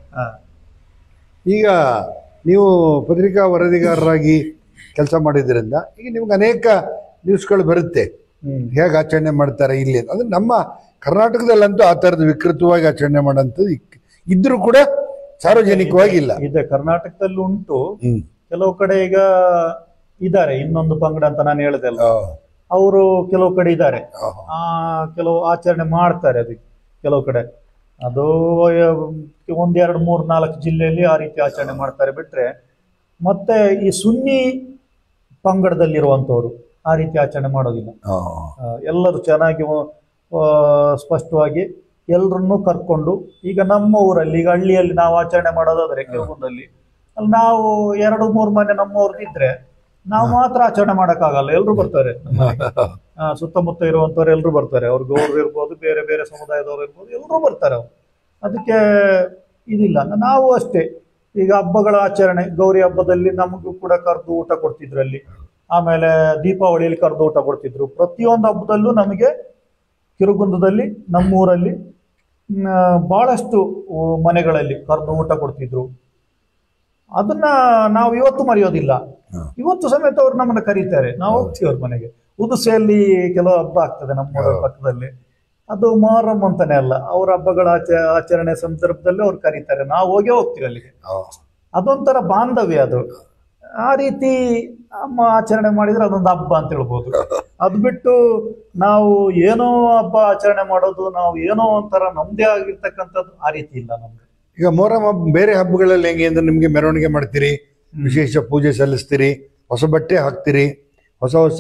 [SPEAKER 1] ಈಗ ನೀವು ಪತ್ರಿಕಾ ವರದಿಗಾರರಾಗಿ ಕೆಲಸ ಮಾಡಿದ್ರಿಂದ ಈಗ ನಿಮ್ಗೆ ಅನೇಕ ನ್ಯೂಸ್ಗಳು ಬರುತ್ತೆ, ಹೇಗೆ ಆಚರಣೆ ಮಾಡ್ತಾರೆ ಇಲ್ಲಿ ಅಂತ. ಅಂದ್ರೆ ನಮ್ಮ ಕರ್ನಾಟಕದಲ್ಲಂತೂ ಆ ಥರದ ವಿಕೃತವಾಗಿ ಆಚರಣೆ ಮಾಡೋಂಥದ್ದು ಇದ್ರೂ ಕೂಡ ಸಾರ್ವಜನಿಕವಾಗಿ ಇಲ್ಲ.
[SPEAKER 2] ಇದೆ, ಕರ್ನಾಟಕದಲ್ಲಿ ಉಂಟು. ಕೆಲವು ಕಡೆ ಈಗ ಇದ್ದಾರೆ, ಇನ್ನೊಂದು ಪಂಗಡ ಅಂತ ನಾನು ಹೇಳಿದೆ ಅಲ್ಲ, ಅವರು ಕೆಲವು ಕಡೆ ಇದ್ದಾರೆ, ಆ ಕೆಲವು ಆಚರಣೆ ಮಾಡ್ತಾರೆ. ಅದಕ್ಕೆ ಕೆಲವು ಕಡೆ ಅದು ಒಂದೆರಡು ಮೂರ್ ನಾಲ್ಕು ಜಿಲ್ಲೆಯಲ್ಲಿ ಆ ರೀತಿ ಆಚರಣೆ ಮಾಡ್ತಾರೆ ಬಿಟ್ರೆ, ಮತ್ತೆ ಈ ಸುನ್ನಿ ಪಂಗಡದಲ್ಲಿರುವಂಥವ್ರು ಆ ರೀತಿ ಆಚರಣೆ ಮಾಡೋದಿಲ್ಲ. ಎಲ್ಲರೂ ಚೆನ್ನಾಗಿ ಸ್ಪಷ್ಟವಾಗಿ ಎಲ್ಲರನ್ನೂ ಕರ್ಕೊಂಡು, ಈಗ ನಮ್ಮ ಊರಲ್ಲಿ, ಈಗ ಹಳ್ಳಿಯಲ್ಲಿ ನಾವು ಆಚರಣೆ ಮಾಡೋದಾದ್ರೆ ಕೆಲವೊಂದಲ್ಲಿ ಅಲ್ಲಿ ನಾವು ಎರಡು ಮೂರು ಮನೆ ನಮ್ಮವ್ರದ್ದಿದ್ರೆ ನಾವು ಮಾತ್ರ ಆಚರಣೆ ಮಾಡೋಕ್ಕಾಗಲ್ಲ, ಎಲ್ರು ಬರ್ತಾರೆ. ಸುತ್ತಮುತ್ತ ಇರುವಂತವ್ರು ಎಲ್ರು ಬರ್ತಾರೆ, ಅವ್ರು ಗೌರವ ಇರ್ಬೋದು, ಬೇರೆ ಬೇರೆ ಸಮುದಾಯದವ್ರು ಇರ್ಬೋದು, ಎಲ್ರು ಬರ್ತಾರೆ ಅವ್ರು. ಅದಕ್ಕೆ ಇದಿಲ್ಲ. ನಾವು ಅಷ್ಟೇ, ಈಗ ಹಬ್ಬಗಳ ಆಚರಣೆ, ಗೌರಿ ಹಬ್ಬದಲ್ಲಿ ನಮಗೂ ಕೂಡ ಕರೆದು ಊಟ ಕೊಡ್ತಿದ್ರು ಅಲ್ಲಿ, ಆಮೇಲೆ ದೀಪಾವಳಿಯಲ್ಲಿ ಕರೆದು ಊಟ ಕೊಡ್ತಿದ್ರು. ಪ್ರತಿಯೊಂದು ಹಬ್ಬದಲ್ಲೂ ನಮಗೆ ಕಿರುಗುಂದದಲ್ಲಿ ನಮ್ಮೂರಲ್ಲಿ ಬಹಳಷ್ಟು ಮನೆಗಳಲ್ಲಿ ಕರೆದು ಊಟ ಕೊಡ್ತಿದ್ರು. ಅದನ್ನ ನಾವು ಇವತ್ತು ಮರೆಯೋದಿಲ್ಲ. ಇವತ್ತು ಸಮೇತ ಅವ್ರು ನಮ್ಮನ್ನ ಕರೀತಾರೆ, ನಾವು ಹೋಗ್ತೀವಿ ಅವ್ರ ಮನೆಗೆ. ಉದುಸೆಯಲ್ಲಿ ಕೆಲವು ಹಬ್ಬ ಆಗ್ತದೆ ನಮ್ಮೂರ ಪಕ್ಕದಲ್ಲಿ, ಅದು ಮೊಹರಂ ಅಂತಾನೆ ಅಲ್ಲ, ಅವ್ರ ಹಬ್ಬಗಳ ಆಚ ಆಚರಣೆ ಸಂದರ್ಭದಲ್ಲಿ ಅವ್ರು ಕರೀತಾರೆ, ನಾವು ಹೋಗೇ ಹೋಗ್ತೀವಿ ಅಲ್ಲಿಗೆ. ಅದೊಂಥರ ಬಾಂಧವ್ಯ ಅದು. ಆ ರೀತಿ ಅಮ್ಮ ಆಚರಣೆ ಮಾಡಿದ್ರೆ ಅದೊಂದು ಹಬ್ಬ ಅಂತ ಹೇಳ್ಬೋದು. ಅದು ಬಿಟ್ಟು ನಾವು ಏನೋ ಹಬ್ಬ ಆಚರಣೆ ಮಾಡೋದು, ನಾವು ಏನೋ ಒಂಥರ ನಮ್ದೇ ಆಗಿರ್ತಕ್ಕಂಥದ್ದು ಆ ರೀತಿ ಇಲ್ಲ ನಮ್ಗೆ.
[SPEAKER 1] ಈಗ ಮೊಹರಂ ಹಬ್ಬ ಬೇರೆ ಹಬ್ಬಗಳಲ್ಲಿ ಹೆಂಗೆ ಅಂದ್ರೆ ನಿಮಗೆ ಮೆರವಣಿಗೆ ಮಾಡ್ತೀರಿ, ವಿಶೇಷ ಪೂಜೆ ಸಲ್ಲಿಸ್ತೀರಿ, ಹೊಸ ಬಟ್ಟೆ ಹಾಕ್ತೀರಿ, ಹೊಸ ಹೊಸ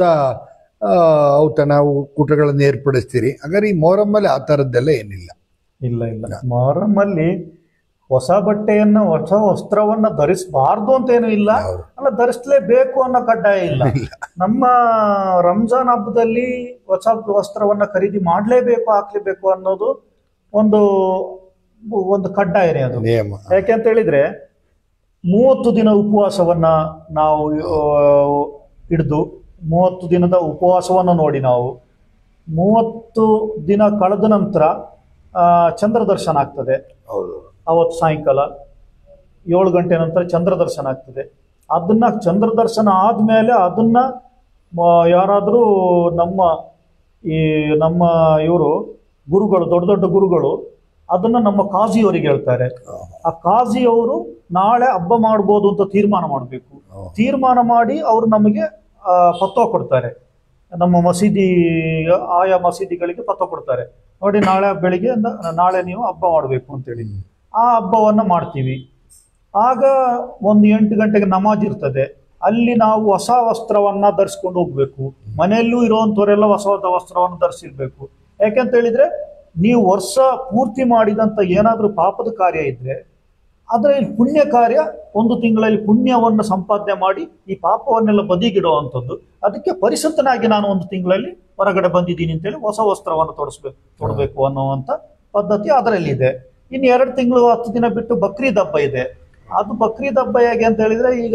[SPEAKER 1] ಔತಣ ಕೂಟಗಳನ್ನು ಏರ್ಪಡಿಸ್ತೀರಿ. ಹಾಗಾದ್ರೆ ಈ ಮೊಹರಮ್ಮಲ್ಲಿ ಆ ಥರದ್ದೆಲ್ಲ ಏನಿಲ್ಲ.
[SPEAKER 2] ಇಲ್ಲ ಇಲ್ಲ ಮೊಹರಮ್ಮಲ್ಲಿ ಹೊಸ ಬಟ್ಟೆಯನ್ನ ಹೊಸ ವಸ್ತ್ರವನ್ನ ಧರಿಸಬಾರ್ದು ಅಂತ ಏನು ಇಲ್ಲ, ಅಲ್ಲ ಧರಿಸಲೇಬೇಕು ಅನ್ನೋ ಕಡ್ಡಾಯ ಇಲ್ಲ. ನಮ್ಮ ರಂಜಾನ್ ಹಬ್ಬದಲ್ಲಿ ಹೊಸ ವಸ್ತ್ರವನ್ನ ಖರೀದಿ ಮಾಡ್ಲೇಬೇಕು ಹಾಕ್ಲೇಬೇಕು ಅನ್ನೋದು ಒಂದು ಒಂದು ಕಡ್ಡಾಯನೇ ಅದು
[SPEAKER 1] ನಿಯಮ.
[SPEAKER 2] ಯಾಕೆಂತ ಹೇಳಿದ್ರೆ ಮೂವತ್ತು ದಿನ ಉಪವಾಸವನ್ನ ನಾವು ಹಿಡಿದು ಮೂವತ್ತು ದಿನದ ಉಪವಾಸವನ್ನು ನೋಡಿ ನಾವು ಮೂವತ್ತು ದಿನ ಕಳೆದ ನಂತರ ಚಂದ್ರ ದರ್ಶನ ಆಗ್ತದೆ. ಅವತ್ತು ಸಾಯಂಕಾಲ ಏಳು ಗಂಟೆ ನಂತರ ಚಂದ್ರ ದರ್ಶನ ಆಗ್ತದೆ. ಅದನ್ನ ಚಂದ್ರ ದರ್ಶನ ಆದ್ಮೇಲೆ ಅದನ್ನ ಯಾರಾದರೂ ನಮ್ಮ ಈ ನಮ್ಮ ಇವರು ಗುರುಗಳು ದೊಡ್ಡ ದೊಡ್ಡ ಗುರುಗಳು ಅದನ್ನ ನಮ್ಮ ಕಾಜಿಯವರಿಗೆ ಹೇಳ್ತಾರೆ. ಆ ಕಾಜಿಯವರು ನಾಳೆ ಹಬ್ಬ ಮಾಡ್ಬೋದು ಅಂತ ತೀರ್ಮಾನ ಮಾಡಬೇಕು. ತೀರ್ಮಾನ ಮಾಡಿ ಅವರು ನಮಗೆ ಪತ್ರ ಕೊಡ್ತಾರೆ. ನಮ್ಮ ಮಸೀದಿ ಆಯಾ ಮಸೀದಿಗಳಿಗೆ ಪತ್ರ ಕೊಡ್ತಾರೆ, ನೋಡಿ ನಾಳೆ ಬೆಳಿಗ್ಗೆ ನಾಳೆ ನೀವು ಹಬ್ಬ ಮಾಡಬೇಕು ಅಂತೇಳಿ. ಆ ಹಬ್ಬವನ್ನ ಮಾಡ್ತೀವಿ. ಆಗ ಒಂದು ಎಂಟು ಗಂಟೆಗೆ ನಮಾಜ್ ಇರ್ತದೆ. ಅಲ್ಲಿ ನಾವು ಹೊಸ ವಸ್ತ್ರವನ್ನ ಧರಿಸ್ಕೊಂಡು ಹೋಗ್ಬೇಕು. ಮನೆಯಲ್ಲೂ ಇರುವಂತವರೆಲ್ಲ ಹೊಸ ವಸ್ತ್ರವನ್ನು ಧರಿಸಿರ್ಬೇಕು. ಯಾಕೆಂತ ಹೇಳಿದ್ರೆ ನೀವು ವರ್ಷ ಪೂರ್ತಿ ಮಾಡಿದಂತ ಏನಾದ್ರೂ ಪಾಪದ ಕಾರ್ಯ ಇದ್ರೆ ಅದರಲ್ಲಿ ಪುಣ್ಯ ಕಾರ್ಯ ಒಂದು ತಿಂಗಳಲ್ಲಿ ಪುಣ್ಯವನ್ನು ಸಂಪಾದನೆ ಮಾಡಿ ಈ ಪಾಪವನ್ನೆಲ್ಲ ಬದಿಗಿಡುವಂಥದ್ದು. ಅದಕ್ಕೆ ಪರಿಶುದ್ಧನಾಗಿ ನಾನು ಒಂದು ತಿಂಗಳಲ್ಲಿ ಹೊರಗಡೆ ಬಂದಿದ್ದೀನಿ ಅಂತೇಳಿ ಹೊಸ ವಸ್ತ್ರವನ್ನು ತೊಡಸ್ಬೇಕು ತೊಡಬೇಕು ಅನ್ನುವಂಥ ಪದ್ಧತಿ ಅದರಲ್ಲಿದೆ. ಇನ್ನು ಎರಡು ತಿಂಗಳು ಹತ್ತು ದಿನ ಬಿಟ್ಟು ಬಕ್ರೀದ್ ಹಬ್ಬ ಇದೆ. ಅದು ಬಕ್ರೀದ್ ಹಬ್ಬ ಹೇಗೆ ಅಂತ ಹೇಳಿದ್ರೆ, ಈಗ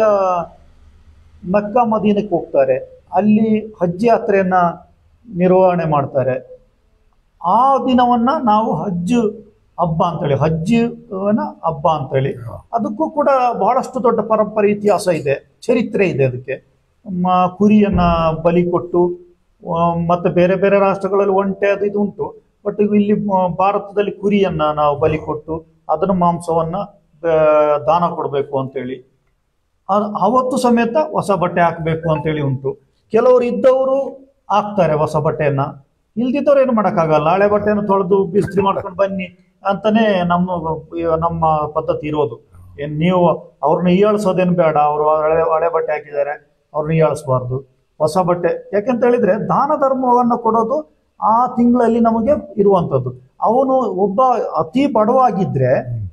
[SPEAKER 2] ಮಕ್ಕಾ ಮದೀನಕ್ಕೆ ಹೋಗ್ತಾರೆ, ಅಲ್ಲಿ ಹಜ್ ಯಾತ್ರೆಯನ್ನ ನಿರ್ವಹಣೆ ಮಾಡ್ತಾರೆ. ಆ ದಿನವನ್ನ ನಾವು ಹಜ್ ಹಬ್ಬ ಅಂತೇಳಿ ಹಜ್ಜನ ಹಬ್ಬ ಅಂತೇಳಿ, ಅದಕ್ಕೂ ಕೂಡ ಬಹಳಷ್ಟು ದೊಡ್ಡ ಪರಂಪರೆ ಇತಿಹಾಸ ಇದೆ, ಚರಿತ್ರೆ ಇದೆ. ಅದಕ್ಕೆ ಕುರಿಯನ್ನ ಬಲಿ ಕೊಟ್ಟು, ಮತ್ತೆ ಬೇರೆ ಬೇರೆ ರಾಷ್ಟ್ರಗಳಲ್ಲಿ ಒಂಟೆ ಅದು ಇದು ಉಂಟು, ಬಟ್ ಇಲ್ಲಿ ಭಾರತದಲ್ಲಿ ಕುರಿಯನ್ನ ನಾವು ಬಲಿ ಕೊಟ್ಟು ಅದನ್ನ ಮಾಂಸವನ್ನ ದಾನ ಕೊಡಬೇಕು ಅಂತೇಳಿ, ಅವತ್ತು ಸಮೇತ ಹೊಸ ಬಟ್ಟೆ ಹಾಕಬೇಕು ಅಂತೇಳಿ ಉಂಟು. ಕೆಲವರು ಇದ್ದವರು ಹಾಕ್ತಾರೆ ಹೊಸ ಬಟ್ಟೆಯನ್ನ, ಇಲ್ದಿದ್ದವ್ರು ಏನು ಮಾಡೋಕ್ಕಾಗಲ್ಲ. ಹಳೆ ಬಟ್ಟೆಯನ್ನು ತೊಳೆದು ಬಿಸ್ತ್ರಿ ಮಾಡ್ಕೊಂಡು ಬನ್ನಿ ಅಂತಾನೆ ನಮ್ಮ ನಮ್ಮ ಪದ್ಧತಿ ಇರೋದು. ಏನ್ ನೀವು ಅವ್ರನ್ನ ಹೀಯಾಳಿಸೋದೇನು ಬೇಡ, ಅವರು ಹಳೆ ಹಳೆ ಬಟ್ಟೆ ಹಾಕಿದ್ದಾರೆ ಅವ್ರನ್ನ ಹೀಯಾಳಿಸಬಾರ್ದು. ಹೊಸ ಬಟ್ಟೆ ಯಾಕೆಂತ ಹೇಳಿದ್ರೆ ದಾನ ಧರ್ಮವನ್ನು ಕೊಡೋದು ಆ ತಿಂಗಳಲ್ಲಿ ನಮಗೆ ಇರುವಂಥದ್ದು. ಅವನು ಒಬ್ಬ ಅತಿ ಬಡವಾಗಿದ್ರೆ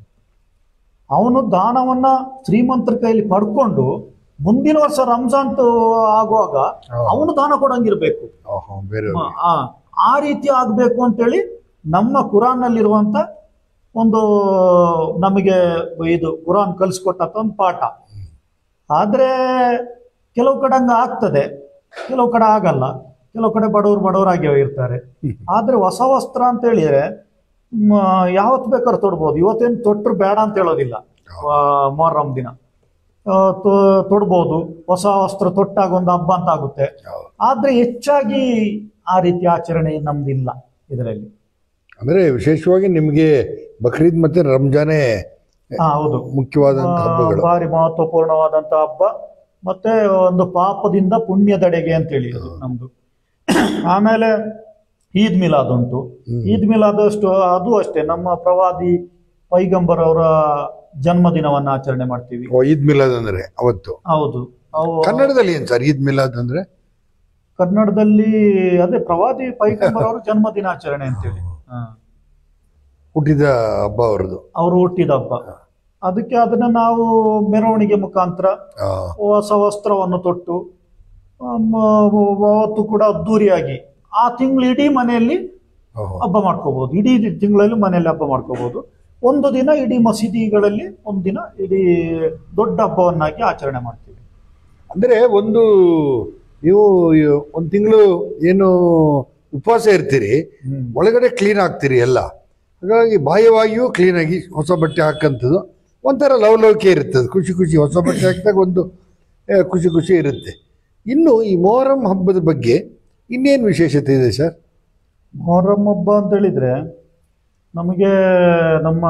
[SPEAKER 2] ಅವನು ದಾನವನ್ನ ಶ್ರೀಮಂತರ ಕೈಯಲ್ಲಿ ಪಡ್ಕೊಂಡು ಮುಂದಿನ ವರ್ಷ ರಂಜಾನ್ ಆಗುವಾಗ ಅವನು ದಾನ ಕೊಡಂಗಿರ್ಬೇಕು. ಆ ರೀತಿ ಆಗ್ಬೇಕು ಅಂತೇಳಿ ನಮ್ಮ ಕುರಾನ್ ನಲ್ಲಿರುವಂತ ಒಂದು ನಮಗೆ ಇದು ಕುರಾನ್ ಕಲಿಸ್ಕೊಟ್ಟಂತ ಒಂದು ಪಾಠ. ಆದ್ರೆ ಕೆಲವು ಕಡೆ ಹಂಗ ಆಗ್ತದೆ, ಕೆಲವು ಕಡೆ ಆಗಲ್ಲ. ಕೆಲವು ಕಡೆ ಬಡವರು ಬಡವರಾಗಿ ಇರ್ತಾರೆ. ಆದ್ರೆ ಹೊಸ ವಸ್ತ್ರ ಅಂತ ಹೇಳಿದ್ರೆ ಯಾವತ್ತು ಬೇಕಾದ್ರೂ ತೊಡ್ಬೋದು. ಇವತ್ತೇನು ತೊಟ್ಟರು ಬೇಡ ಅಂತ ಹೇಳೋದಿಲ್ಲ. ಮೊಹರಂ ದಿನ ತೊಡ್ಬೋದು, ಹೊಸ ವಸ್ತ್ರ ತೊಟ್ಟಾಗ ಒಂದು ಹಬ್ಬ ಅಂತ ಆಗುತ್ತೆ. ಆದ್ರೆ ಹೆಚ್ಚಾಗಿ ಆ ರೀತಿ ಆಚರಣೆ ನಮ್ದಿಲ್ಲ ಇದರಲ್ಲಿ.
[SPEAKER 1] ಅಂದ್ರೆ ವಿಶೇಷವಾಗಿ ನಿಮ್ಗೆ ಬಕ್ರೀದ್ ಮತ್ತೆ ರಂಜಾನೇ
[SPEAKER 2] ಹೌದು
[SPEAKER 1] ಮುಖ್ಯವಾದಂತ ಹಬ್ಬಗಳು,
[SPEAKER 2] ಭಾರಿ ಮಹತ್ವಪೂರ್ಣವಾದಂತ ಹಬ್ಬ. ಮತ್ತೆ ಒಂದು ಪಾಪದಿಂದ ಪುಣ್ಯದೆಡೆಗೆ ಅಂತೇಳಿ ನಮ್ದು. ಆಮೇಲೆ ಈದ್ ಮಿಲಾದ್ ಉಂಟು. ಈದ್ ಮಿಲಾದ್ ಅಷ್ಟು ಅದು ಅಷ್ಟೇ, ನಮ್ಮ ಪ್ರವಾದಿ ಪೈಗಂಬರ್ ಅವರ ಜನ್ಮದಿನವನ್ನ ಆಚರಣೆ ಮಾಡ್ತೀವಿ.
[SPEAKER 1] ಈದ್ ಮಿಲಾದ್ ಅಂದ್ರೆ ಅವತ್ತು.
[SPEAKER 2] ಹೌದು.
[SPEAKER 1] ಕನ್ನಡದಲ್ಲಿ ಏನ್ ಸರ್ ಈದ್ ಮಿಲಾದ್ ಅಂದ್ರೆ?
[SPEAKER 2] ಕನ್ನಡದಲ್ಲಿ ಅದೇ ಪ್ರವಾದಿ ಪೈಗಂಬರ್ ಅವರ ಜನ್ಮ ದಿನಾಚರಣೆ ಅಂತೇಳಿ,
[SPEAKER 1] ಹುಟ್ಟಿದ ಹಬ್ಬ ಅವರದು,
[SPEAKER 2] ಅವರು ಹುಟ್ಟಿದ ಹಬ್ಬ. ಅದಕ್ಕೆ ಅದನ್ನ ನಾವು ಮೆರವಣಿಗೆ ಮುಖಾಂತರ ಹೊಸ ವಸ್ತ್ರವನ್ನು ತೊಟ್ಟು ಅವತ್ತು ಕೂಡ ಅದ್ದೂರಿಯಾಗಿ ಆ ತಿಂಗಳು ಇಡೀ ಮನೆಯಲ್ಲಿ ಹಬ್ಬ ಮಾಡ್ಕೋಬಹುದು. ಇಡೀ ತಿಂಗಳಲ್ಲಿ ಮನೆಯಲ್ಲಿ ಹಬ್ಬ ಮಾಡ್ಕೋಬಹುದು. ಒಂದು ದಿನ ಇಡೀ ಮಸೀದಿಗಳಲ್ಲಿ ಒಂದು ದಿನ ಇಡೀ ದೊಡ್ಡ ಹಬ್ಬವನ್ನಾಗಿ ಆಚರಣೆ ಮಾಡ್ತೀವಿ.
[SPEAKER 1] ಅಂದ್ರೆ ಒಂದು ನೀವು ಒಂದು ತಿಂಗಳು ಏನು ಉಪವಾಸ ಇರ್ತೀರಿ, ಒಳಗಡೆ ಕ್ಲೀನ್ ಆಗ್ತೀರಿ ಎಲ್ಲ. ಹಾಗಾಗಿ ಬಾಹ್ಯವಾಗಿಯೂ ಕ್ಲೀನಾಗಿ ಹೊಸ ಬಟ್ಟೆ ಹಾಕಂಥದ್ದು ಒಂಥರ ಲವಲವಿಕೆ ಇರ್ತದೆ, ಖುಷಿ ಖುಷಿ. ಹೊಸ ಬಟ್ಟೆ ಹಾಕಿದಾಗ ಒಂದು ಖುಷಿ ಖುಷಿ ಇರುತ್ತೆ. ಇನ್ನು ಈ ಮೊಹರಂ ಹಬ್ಬದ ಬಗ್ಗೆ ಇನ್ನೇನು ವಿಶೇಷತೆ ಇದೆ ಸರ್?
[SPEAKER 2] ಮೊಹರಂ ಹಬ್ಬ ಅಂತ ಹೇಳಿದ್ರೆ ನಮಗೆ ನಮ್ಮ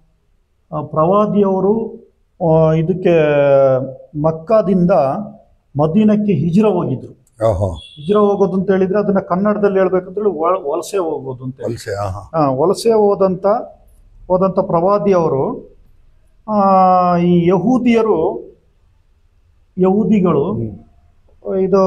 [SPEAKER 2] ಪ್ರವಾದಿಯವರು ಇದಕ್ಕೆ ಮಕ್ಕಾದಿಂದ ಮದೀನಕ್ಕೆ ಹಿಜ್ರ ಹೋಗಿದ್ರು. ಹಿಜ್ರ ಹೋಗೋದು ಅಂತ ಹೇಳಿದ್ರೆ ಅದನ್ನ ಕನ್ನಡದಲ್ಲಿ ಹೇಳ್ಬೇಕಂತೇಳಿ ವಲಸೆ ಹೋಗೋದು ಅಂತ.
[SPEAKER 1] ವಲಸೆ
[SPEAKER 2] ವಲಸೆ ಹೋದಂತ ಹೋದಂತ ಪ್ರವಾದಿಯವರು ಆ, ಈ ಯಹೂದಿಯರು ಯಹೂದಿಗಳು ಇದು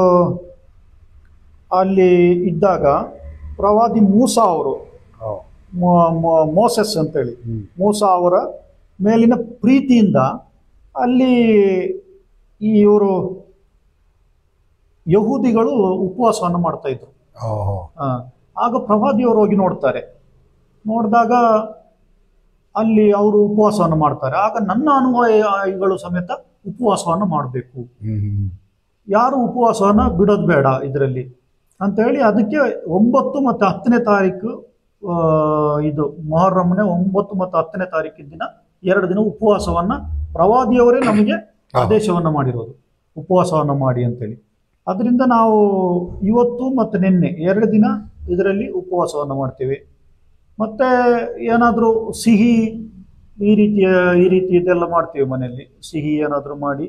[SPEAKER 2] ಅಲ್ಲಿ ಇದ್ದಾಗ ಪ್ರವಾದಿ ಮೂಸಾ ಅವರು ಮೋಸೆಸ್ ಅಂತೇಳಿ ಮೂಸಾ ಅವರ ಮೇಲಿನ ಪ್ರೀತಿಯಿಂದ ಅಲ್ಲಿ ಈ ಇವರು ಯಹೂದಿಗಳು ಉಪವಾಸವನ್ನು ಮಾಡ್ತಾ ಇದ್ರು. ಆಗ ಪ್ರವಾದಿಯವರು ಹೋಗಿ ನೋಡ್ತಾರೆ. ನೋಡಿದಾಗ ಅಲ್ಲಿ ಅವರು ಉಪವಾಸವನ್ನು ಮಾಡ್ತಾರೆ. ಆಗ ನನ್ನ ಅನುಯಾಯಿಗಳು ಸಮೇತ ಉಪವಾಸವನ್ನು ಮಾಡಬೇಕು, ಯಾರು ಉಪವಾಸವನ್ನು ಬಿಡೋದು ಬೇಡ ಇದರಲ್ಲಿ ಅಂತ ಹೇಳಿ ಅದಕ್ಕೆ ಒಂಬತ್ತು ಮತ್ತು ಹತ್ತನೇ ತಾರೀಕು ಇದು ಮೊಹರ್ರಮ್ನೇ ಒಂಬತ್ತು ಮತ್ತು ಹತ್ತನೇ ತಾರೀಕಿನ ದಿನ ಎರಡು ದಿನ ಉಪವಾಸವನ್ನ ಪ್ರವಾದಿಯವರೇ ನಮಗೆ ಆದೇಶವನ್ನು ಮಾಡಿರೋದು, ಉಪವಾಸವನ್ನು ಮಾಡಿ ಅಂತೇಳಿ. ಅದರಿಂದ ನಾವು ಇವತ್ತು ಮತ್ತು ನಿನ್ನೆ ಎರಡು ದಿನ ಇದರಲ್ಲಿ ಉಪವಾಸವನ್ನು ಮಾಡ್ತೀವಿ. ಮತ್ತೆ ಏನಾದರೂ ಸಿಹಿ ಈ ರೀತಿಯ ಈ ರೀತಿ ಇದೆಲ್ಲ ಮಾಡ್ತೀವಿ ಮನೆಯಲ್ಲಿ. ಸಿಹಿ ಏನಾದರೂ ಮಾಡಿ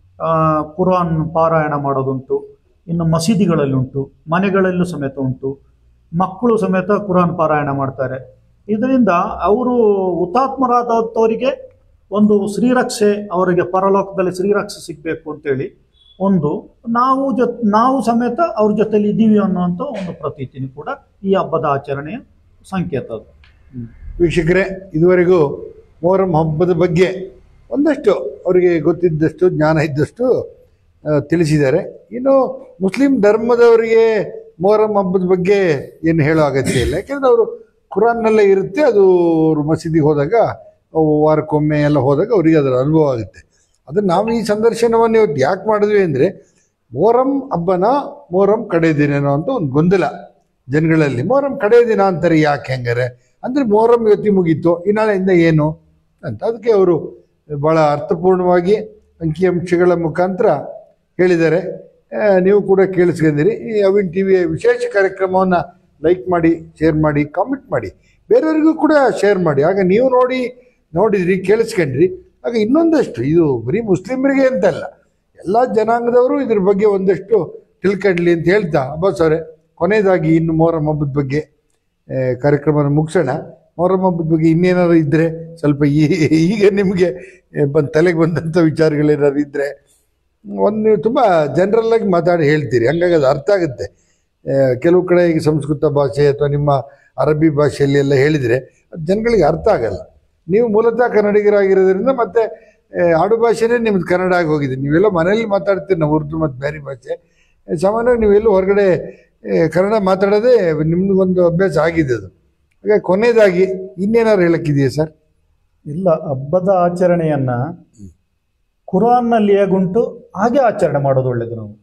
[SPEAKER 2] ಕುರಾನ್ ಪಾರಾಯಣ ಮಾಡೋದುಂಟು, ಇನ್ನು ಮಸೀದಿಗಳಲ್ಲಿ ಉಂಟು, ಮನೆಗಳಲ್ಲೂ ಸಮೇತ ಉಂಟು. ಮಕ್ಕಳು ಸಮೇತ ಕುರಾನ್ ಪಾರಾಯಣ ಮಾಡ್ತಾರೆ. ಇದರಿಂದ ಅವರು ಹುತಾತ್ಮರಾದವರಿಗೆ ಒಂದು ಶ್ರೀರಕ್ಷೆ, ಅವರಿಗೆ ಪರಲೋಕದಲ್ಲಿ ಶ್ರೀರಕ್ಷೆ ಸಿಗಬೇಕು ಅಂತೇಳಿ ಒಂದು ನಾವು ಜೊ ನಾವು ಸಮೇತ ಅವ್ರ ಜೊತೆಲಿ ಇದ್ದೀವಿ ಅನ್ನುವಂಥ ಒಂದು ಪ್ರತೀತಿನೂ ಕೂಡ ಈ ಹಬ್ಬದ ಆಚರಣೆಯ ಸಂಕೇತ ಅದು.
[SPEAKER 1] ವೀಕ್ಷಕರೇ, ಇದುವರೆಗೂ ಮೊಹರಂ ಹಬ್ಬದ ಬಗ್ಗೆ ಒಂದಷ್ಟು ಅವರಿಗೆ ಗೊತ್ತಿದ್ದಷ್ಟು ಜ್ಞಾನ ಇದ್ದಷ್ಟು ತಿಳಿಸಿದ್ದಾರೆ. ಇನ್ನು ಮುಸ್ಲಿಂ ಧರ್ಮದವರಿಗೆ ಮೊಹರಂ ಹಬ್ಬದ ಬಗ್ಗೆ ಏನು ಹೇಳೋ ಅಗತ್ಯ ಇಲ್ಲ, ಯಾಕೆಂದರೆ ಅವರು ಕುರಾನ್ನಲ್ಲೇ ಇರುತ್ತೆ. ಅದು ಅವರು ಮಸೀದಿಗೆ ಹೋದಾಗ ವಾರಕ್ಕೊಮ್ಮೆ ಎಲ್ಲ ಹೋದಾಗ ಅವರಿಗೆ ಅದರ ಅನುಭವ ಆಗುತ್ತೆ. ಅದನ್ನು ನಾವು ಈ ಸಂದರ್ಶನವನ್ನು ಇವತ್ತು ಯಾಕೆ ಮಾಡಿದ್ವಿ ಅಂದರೆ, ಮೊಹರಂ ಹಬ್ಬನ ಮೊಹರಂ ಕಡೆ ದಿನನೋ ಅಂತ ಒಂದು ಗೊಂದಲ ಜನಗಳಲ್ಲಿ. ಮೊಹರಂ ಕಡೆ ದಿನ ಅಂತಾರೆ ಯಾಕೆ ಹೆಂಗಾರೆ ಅಂದರೆ, ಮೊಹರಂ ಇವತ್ತಿ ಮುಗೀತು, ಇನ್ನಾಳೆಯಿಂದ ಏನು ಅಂತ. ಅದಕ್ಕೆ ಅವರು ಭಾಳ ಅರ್ಥಪೂರ್ಣವಾಗಿ ಅಂಕಿಅಂಶಗಳ ಮುಖಾಂತರ ಹೇಳಿದ್ದಾರೆ. ನೀವು ಕೂಡ ಕೇಳಿಸ್ಕೊಂಡಿರಿ. ಈ ಅವಿನ್ ಟಿ ವಿಯ ವಿಶೇಷ ಕಾರ್ಯಕ್ರಮವನ್ನು ಲೈಕ್ ಮಾಡಿ, ಶೇರ್ ಮಾಡಿ, ಕಾಮೆಂಟ್ ಮಾಡಿ, ಬೇರೆಯವರಿಗೂ ಕೂಡ ಶೇರ್ ಮಾಡಿ. ಆಗ ನೀವು ನೋಡಿ ನೋಡಿದ್ರಿ, ಕೇಳಿಸ್ಕೊಂಡ್ರಿ, ಆಗ ಇನ್ನೊಂದಷ್ಟು, ಇದು ಬರೀ ಮುಸ್ಲಿಮರಿಗೆ ಅಂತಲ್ಲ, ಎಲ್ಲ ಜನಾಂಗದವರು ಇದ್ರ ಬಗ್ಗೆ ಒಂದಷ್ಟು ತಿಳ್ಕೊಂಡ್ಲಿ ಅಂತ ಹೇಳ್ತಾ, ಅಬ್ಬಾಸ್ ಅವರೇ, ಕೊನೆಯದಾಗಿ ಇನ್ನು ಮೊಹರಂ ಹಬ್ಬದ ಬಗ್ಗೆ ಕಾರ್ಯಕ್ರಮನ ಮುಗಿಸೋಣ. ಮೊಹರಂ ಹಬ್ಬದ ಬಗ್ಗೆ ಇನ್ನೇನಾದ್ರು ಇದ್ದರೆ ಸ್ವಲ್ಪ ಈ ಈಗ ನಿಮಗೆ ಬಂದು ತಲೆಗೆ ಬಂದಂಥ ವಿಚಾರಗಳೇನಾದ್ರು ಇದ್ದರೆ ಒಂದು ನೀವು ತುಂಬ ಜನರಲ್ಲಾಗಿ ಮಾತಾಡಿ ಹೇಳ್ತೀರಿ, ಹಂಗಾಗಿ ಅದು ಅರ್ಥ ಆಗುತ್ತೆ. ಕೆಲವು ಕಡೆ ಈಗ ಸಂಸ್ಕೃತ ಭಾಷೆ ಅಥವಾ ನಿಮ್ಮ ಅರಬ್ಬಿ ಭಾಷೆಯಲ್ಲಿ ಎಲ್ಲ ಹೇಳಿದರೆ ಅದು ಜನಗಳಿಗೆ ಅರ್ಥ ಆಗಲ್ಲ. ನೀವು ಮೂಲತಃ ಕನ್ನಡಿಗರಾಗಿರೋದ್ರಿಂದ ಮತ್ತು ಆಡು ಭಾಷೆನೇ ನಿಮ್ಮದು ಕನ್ನಡ ಆಗಿ ಹೋಗಿದೆ. ನೀವೆಲ್ಲ ಮನೆಯಲ್ಲಿ ಮಾತಾಡ್ತೀರಿ, ನಾವು ಉರ್ದು ಮತ್ತು ಬೇರೆ ಭಾಷೆ. ಸಾಮಾನ್ಯವಾಗಿ ನೀವೆಲ್ಲೂ ಹೊರಗಡೆ ಕನ್ನಡ ಮಾತಾಡೋದೇ ನಿಮ್ಗೊಂದು ಅಭ್ಯಾಸ ಆಗಿದೆ. ಅದು ಹಾಗೆ ಕೊನೆಯದಾಗಿ ಇನ್ನೇನಾದ್ರು ಹೇಳಕ್ಕಿದೆಯಾ ಸರ್?
[SPEAKER 2] ಇಲ್ಲ, ಹಬ್ಬದ ಆಚರಣೆಯನ್ನ ಕುರಾನ್ನಲ್ಲಿ ಹೇಗುಂಟು ಹಾಗೆ ಆಚರಣೆ ಮಾಡೋದು ಒಳ್ಳೆಯದು. ನಾವು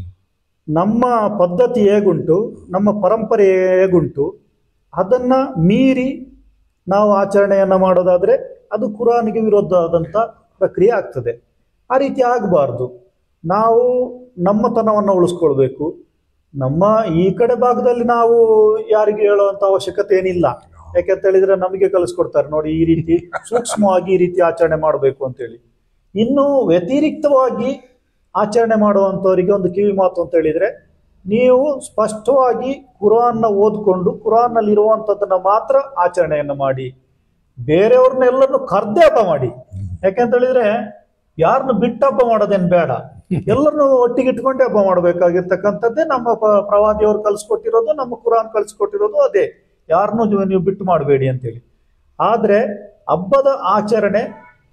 [SPEAKER 2] ನಮ್ಮ ಪದ್ಧತಿ ಹೇಗುಂಟು, ನಮ್ಮ ಪರಂಪರೆ ಹೇಗುಂಟು, ಅದನ್ನ ಮೀರಿ ನಾವು ಆಚರಣೆಯನ್ನ ಮಾಡೋದಾದ್ರೆ ಅದು ಕುರಾನಿಗೆ ವಿರೋಧವಾದಂಥ ಪ್ರಕ್ರಿಯೆ ಆಗ್ತದೆ. ಆ ರೀತಿ ಆಗಬಾರ್ದು. ನಾವು ನಮ್ಮತನವನ್ನು ಉಳಿಸ್ಕೊಳ್ಬೇಕು. ನಮ್ಮ ಈ ಕಡೆ ಭಾಗದಲ್ಲಿ ನಾವು ಯಾರಿಗೆ ಹೇಳುವಂಥ ಅವಶ್ಯಕತೆ ಏನಿಲ್ಲ. ಯಾಕೆಂತ ಹೇಳಿದ್ರೆ ನಮಗೆ ಕಲಿಸ್ಕೊಡ್ತಾರೆ ನೋಡಿ, ಈ ರೀತಿ ಸೂಕ್ಷ್ಮವಾಗಿ ಈ ರೀತಿ ಆಚರಣೆ ಮಾಡಬೇಕು ಅಂತೇಳಿ. ಇನ್ನು ವ್ಯತಿರಿಕ್ತವಾಗಿ ಆಚರಣೆ ಮಾಡುವಂಥವರಿಗೆ ಒಂದು ಕಿವಿ ಮಾತು ಅಂತ ಹೇಳಿದ್ರೆ, ನೀವು ಸ್ಪಷ್ಟವಾಗಿ ಕುರಾನ್ನ ಓದ್ಕೊಂಡು ಕುರಾನ್ನಲ್ಲಿ ಇರುವಂಥದ್ದನ್ನ ಮಾತ್ರ ಆಚರಣೆಯನ್ನು ಮಾಡಿ, ಬೇರೆಯವ್ರನ್ನೆಲ್ಲರನ್ನು ಕರ್ದೆ ಹಬ್ಬ ಮಾಡಿ. ಯಾಕೆಂತ ಹೇಳಿದ್ರೆ ಯಾರನ್ನು ಬಿಟ್ಟು ಹಬ್ಬ ಮಾಡೋದೇನು ಬೇಡ, ಎಲ್ಲರನ್ನು ಒಟ್ಟಿಗೆ ಇಟ್ಕೊಂಡೆ ಹಬ್ಬ ಮಾಡಬೇಕಾಗಿರ್ತಕ್ಕಂಥದ್ದೇ ನಮ್ಮ ಪ್ರವಾದಿಯವರು ಕಲಿಸ್ಕೊಟ್ಟಿರೋದು, ನಮ್ಮ ಕುರಾನ್ ಕಲಿಸ್ಕೊಟ್ಟಿರೋದು ಅದೇ. ಯಾರನ್ನೂ ನೀವು ಬಿಟ್ಟು ಮಾಡಬೇಡಿ ಅಂತೇಳಿ. ಆದ್ರೆ ಹಬ್ಬದ ಆಚರಣೆ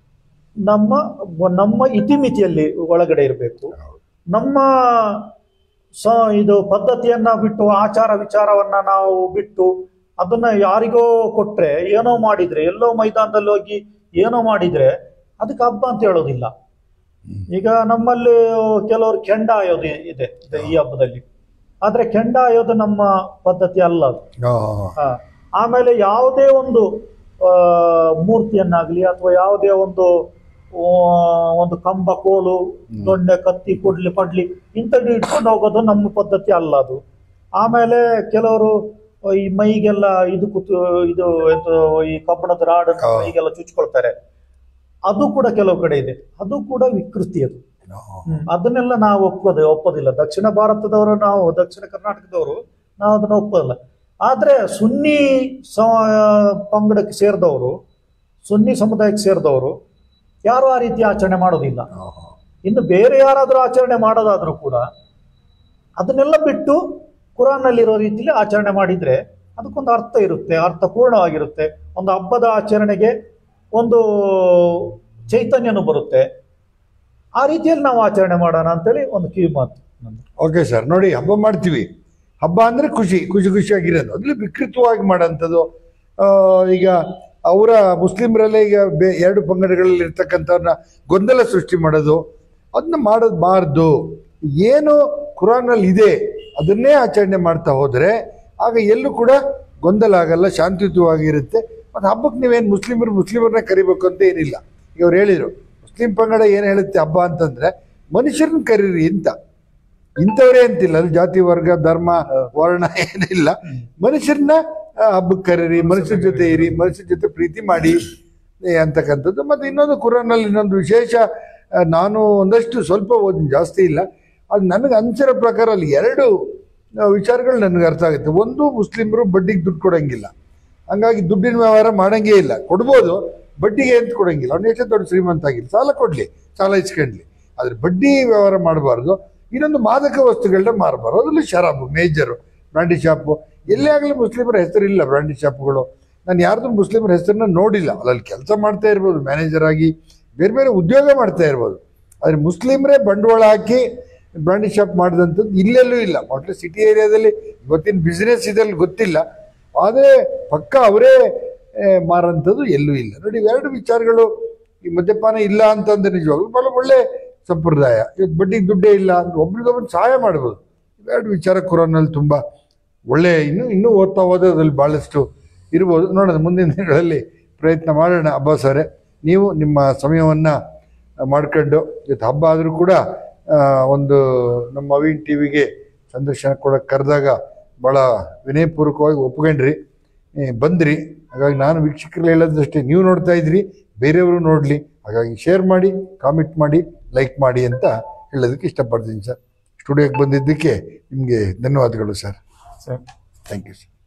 [SPEAKER 2] ನಮ್ಮ ನಮ್ಮ ಇತಿಮಿತಿಯಲ್ಲಿ ಒಳಗಡೆ ಇರಬೇಕು. ನಮ್ಮ ಸ ಇದು ಪದ್ಧತಿಯನ್ನ ಬಿಟ್ಟು, ಆಚಾರ ವಿಚಾರವನ್ನ ನಾವು ಬಿಟ್ಟು ಅದನ್ನ ಯಾರಿಗೋ ಕೊಟ್ರೆ, ಏನೋ ಮಾಡಿದ್ರೆ, ಎಲ್ಲೋ ಮೈದಾನದಲ್ಲಿ ಹೋಗಿ ಏನೋ ಮಾಡಿದ್ರೆ ಅದಕ್ಕೆ ಹಬ್ಬ ಅಂತ ಹೇಳೋದಿಲ್ಲ. ಈಗ ನಮ್ಮಲ್ಲಿ ಕೆಲವರು ಕೆಂಡ ಆಯೋದು ಇದೆ ಈ ಹಬ್ಬದಲ್ಲಿ, ಆದ್ರೆ ಕೆಂಡ ಆಯೋದು ನಮ್ಮ ಪದ್ಧತಿ ಅಲ್ಲ ಅದು. ಆಮೇಲೆ ಯಾವುದೇ ಒಂದು ಆ ಮೂರ್ತಿಯನ್ನಾಗ್ಲಿ ಅಥವಾ ಯಾವುದೇ ಒಂದು ಒಂದು ಕಂಬ, ಕೋಲು, ದೊಣ್ಣೆ, ಕತ್ತಿ, ಕುಡ್ಲಿ, ಪಡ್ಲಿ ಇಂಥದ್ದು ಇಟ್ಕೊಂಡು ಹೋಗೋದು ನಮ್ಮ ಪದ್ಧತಿ ಅಲ್ಲ ಅದು. ಆಮೇಲೆ ಕೆಲವರು ಈ ಮೈಗೆಲ್ಲ ಇದು ಕುತ್ತು ಇದು ಎಂತ ಈ ಕಬ್ಬಣದ ರಾಡ್ ಮೈಗೆಲ್ಲ ಚುಚ್ಕೊಳ್ತಾರೆ, ಅದು ಕೂಡ ಕೆಲವು ಕಡೆ ಇದೆ. ಅದು ಕೂಡ ವಿಕೃತಿ. ಅದು ಅದನ್ನೆಲ್ಲ ನಾವು ಒಪ್ಪೋದೇ ಒಪ್ಪೋದಿಲ್ಲ. ದಕ್ಷಿಣ ಭಾರತದವರು, ನಾವು ದಕ್ಷಿಣ ಕರ್ನಾಟಕದವರು, ನಾವು ಅದನ್ನ ಒಪ್ಪೋದಿಲ್ಲ. ಆದ್ರೆ ಸುನ್ನಿ ಸ ಪಂಗಡಕ್ಕೆ ಸೇರಿದವರು, ಸುನ್ನಿ ಸಮುದಾಯಕ್ಕೆ ಸೇರಿದವರು ಯಾರು ಆ ರೀತಿ ಆಚರಣೆ ಮಾಡೋದಿಲ್ಲ. ಇನ್ನು ಬೇರೆ ಯಾರಾದರೂ ಆಚರಣೆ ಮಾಡೋದಾದ್ರೂ ಕೂಡ ಅದನ್ನೆಲ್ಲ ಬಿಟ್ಟು ಕುರಾನ್ನಲ್ಲಿರೋ ರೀತಿಯಲ್ಲಿ ಆಚರಣೆ ಮಾಡಿದ್ರೆ ಅದಕ್ಕೊಂದು ಅರ್ಥ ಇರುತ್ತೆ, ಅರ್ಥಪೂರ್ಣವಾಗಿರುತ್ತೆ. ಒಂದು ಹಬ್ಬದ ಆಚರಣೆಗೆ ಒಂದು ಚೈತನ್ಯನೂ ಬರುತ್ತೆ. ಆ ರೀತಿಯಲ್ಲಿ ನಾವು ಆಚರಣೆ ಮಾಡೋಣ ಅಂತೇಳಿ ಒಂದು ಕಿವಿ ಮಾತು.
[SPEAKER 1] ಓಕೆ ಸರ್, ನೋಡಿ ಹಬ್ಬ ಮಾಡ್ತೀವಿ, ಹಬ್ಬ ಅಂದರೆ ಖುಷಿ ಖುಷಿ ಖುಷಿಯಾಗಿರೋದು, ಅದ್ರಲ್ಲಿ ವಿಕೃತವಾಗಿ ಮಾಡೋಂಥದ್ದು. ಈಗ ಅವರ ಮುಸ್ಲಿಮರಲ್ಲೇ ಈಗ ಬೇ ಎರಡು ಪಂಗಡಗಳಲ್ಲಿ ಇರ್ತಕ್ಕಂಥವ್ರನ್ನ ಗೊಂದಲ ಸೃಷ್ಟಿ ಮಾಡೋದು, ಅದನ್ನ ಮಾಡೋದಬಾರ್ದು. ಏನು ಕುರಾನಲ್ಲಿ ಇದೆ ಅದನ್ನೇ ಆಚರಣೆ ಮಾಡ್ತಾ ಹೋದರೆ ಆಗ ಎಲ್ಲೂ ಕೂಡ ಗೊಂದಲ ಆಗಲ್ಲ, ಶಾಂತಿಯುತವಾಗಿರುತ್ತೆ. ಮತ್ತು ಹಬ್ಬಕ್ಕೆ ನೀವೇನು ಮುಸ್ಲಿಮರು ಮುಸ್ಲಿಮರನ್ನ ಕರಿಬೇಕು ಅಂತ ಏನಿಲ್ಲ. ಈಗ ಅವ್ರು ಹೇಳಿದರು ಮುಸ್ಲಿಂ ಪಂಗಡ ಏನು ಹೇಳುತ್ತೆ ಹಬ್ಬ ಅಂತಂದರೆ ಮನುಷ್ಯರನ್ನ ಕರೀರಿ ಅಂತ, ಇಂಥವ್ರೇ ಅಂತಿಲ್ಲ, ಅಲ್ಲಿ ಜಾತಿ ವರ್ಗ ಧರ್ಮ ವರ್ಣ ಏನಿಲ್ಲ, ಮನುಷ್ಯರನ್ನ ಹಬ್ಬಕ್ಕೆ ಕರೀರಿ, ಮನುಷ್ಯರ ಜೊತೆ ಇರಿ, ಮನುಷ್ಯರ ಜೊತೆ ಪ್ರೀತಿ ಮಾಡಿ ಅಂತಕ್ಕಂಥದ್ದು. ಮತ್ತು ಇನ್ನೊಂದು ಕುರಾನಲ್ಲಿ ಇನ್ನೊಂದು ವಿಶೇಷ, ನಾನು ಒಂದಷ್ಟು ಸ್ವಲ್ಪ ಓದಿ ಜಾಸ್ತಿ ಇಲ್ಲ, ಅದು ನನಗೆ ಅನ್ಸಿರೋ ಪ್ರಕಾರ ಅಲ್ಲಿ ಎರಡು ವಿಚಾರಗಳು ನನಗೆ ಅರ್ಥ ಆಗುತ್ತೆ. ಒಂದು, ಮುಸ್ಲಿಮರು ಬಡ್ಡಿಗೆ ದುಡ್ಡು ಕೊಡೋಂಗಿಲ್ಲ, ಹಂಗಾಗಿ ದುಡ್ಡಿನ ವ್ಯವಹಾರ ಮಾಡೋಂಗೇ ಇಲ್ಲ. ಕೊಡ್ಬೋದು, ಬಡ್ಡಿಗೆ ಅಂತ ಕೊಡೋಂಗಿಲ್ಲ. ಅವ್ನು ಎಷ್ಟೇ ದೊಡ್ಡ ಶ್ರೀಮಂತ ಆಗಿಲ್ಲ, ಸಾಲ ಕೊಡಲಿ, ಸಾಲ ಇಸ್ಕೊಂಡ್ಲಿ, ಆದರೆ ಬಡ್ಡಿ ವ್ಯವಹಾರ ಮಾಡಬಾರ್ದು. ಇನ್ನೊಂದು, ಮಾದಕ ವಸ್ತುಗಳನ್ನ ಮಾರಬಾರ್ದು. ಅದರಲ್ಲಿ ಶರಾಬು ಮೇಜರು, ಬ್ರಾಂಡಿ ಶಾಪು. ಎಲ್ಲೇ ಆಗಲಿ ಮುಸ್ಲಿಮರ ಹೆಸರಿಲ್ಲ ಬ್ರಾಂಡಿ ಶಾಪ್ಗಳು. ನಾನು ಯಾರ್ದು ಮುಸ್ಲಿಮರ ಹೆಸರನ್ನ ನೋಡಿಲ್ಲ. ಅಲ್ಲಿ ಕೆಲಸ ಮಾಡ್ತಾ ಇರ್ಬೋದು, ಮ್ಯಾನೇಜರ್ ಆಗಿ ಬೇರೆ ಬೇರೆ ಉದ್ಯೋಗ ಮಾಡ್ತಾ ಇರ್ಬೋದು, ಆದರೆ ಮುಸ್ಲಿಮರೇ ಬಂಡವಾಳ ಹಾಕಿ ಬ್ರಾಂಡಿ ಶಾಪ್ ಮಾಡಿದಂಥದ್ದು ಇಲ್ಲೆಲ್ಲೂ ಇಲ್ಲ. ಮೊದಲು ಸಿಟಿ ಏರಿಯಾದಲ್ಲಿ ಇವತ್ತಿನ ಬಿಸ್ನೆಸ್ ಇದರಲ್ಲಿ ಗೊತ್ತಿಲ್ಲ, ಆದರೆ ಪಕ್ಕ ಅವರೇ ಮಾರೋಂಥದ್ದು ಎಲ್ಲೂ ಇಲ್ಲ. ನೋಡಿ, ಇವೆರಡು ವಿಚಾರಗಳು. ಈ ಮದ್ಯಪಾನ ಇಲ್ಲ ಅಂತಂದ್ರೆ ನಿಜವಾಗ್ಲೂ ಭಾಳ ಒಳ್ಳೆ ಸಂಪ್ರದಾಯ. ಇವತ್ತು ಬಡ್ಡಿಗೆ ದುಡ್ಡೇ ಇಲ್ಲ ಅಂದ್ರೆ ಒಬ್ರಿಗೊಬ್ಬರು ಸಹಾಯ ಮಾಡ್ಬೋದು. ಇವೆರಡು ವಿಚಾರ ಕುರಾನಲ್ಲಿ ತುಂಬ ಒಳ್ಳೆ, ಇನ್ನೂ ಇನ್ನೂ ಓದ್ತಾ ಹೋದ್ರೆ ಅದ್ರಲ್ಲಿ ಭಾಳಷ್ಟು ಇರ್ಬೋದು. ನೋಡೋಣ, ಮುಂದಿನ ದಿನಗಳಲ್ಲಿ ಪ್ರಯತ್ನ ಮಾಡೋಣ. ಅಬ್ಬಾಸ್ ಅವರೇ, ನೀವು ನಿಮ್ಮ ಸಮಯವನ್ನು ಮಾಡ್ಕೊಂಡು ಇವತ್ತು ಹಬ್ಬ ಆದರೂ ಕೂಡ ಒಂದು ನಮ್ಮ ಅವಿನ್ ಟಿ ವಿಗೆ ಸಂದರ್ಶನ ಕೊಡೋಕ್ಕೆ ಕರೆದಾಗ ಭಾಳ ವಿನಯಪೂರ್ವಕವಾಗಿ ಒಪ್ಕೊಂಡ್ರಿ, ಬಂದ್ರಿ. ಹಾಗಾಗಿ ನಾನು ವೀಕ್ಷಕರಲ್ಲಿ ಹೇಳೋದಷ್ಟೇ, ನೀವು ನೋಡ್ತಾ ಇದ್ರಿ, ಬೇರೆಯವರು ನೋಡಲಿ. ಹಾಗಾಗಿ ಶೇರ್ ಮಾಡಿ, ಕಾಮೆಂಟ್ ಮಾಡಿ, ಲೈಕ್ ಮಾಡಿ ಅಂತ ಹೇಳೋದಕ್ಕೆ ಇಷ್ಟಪಡ್ತೀನಿ ಸರ್. ಸ್ಟುಡಿಯೋಕ್ಕೆ ಬಂದಿದ್ದಕ್ಕೆ ನಿಮಗೆ ಧನ್ಯವಾದಗಳು sir.
[SPEAKER 2] Sir
[SPEAKER 1] thank you sir.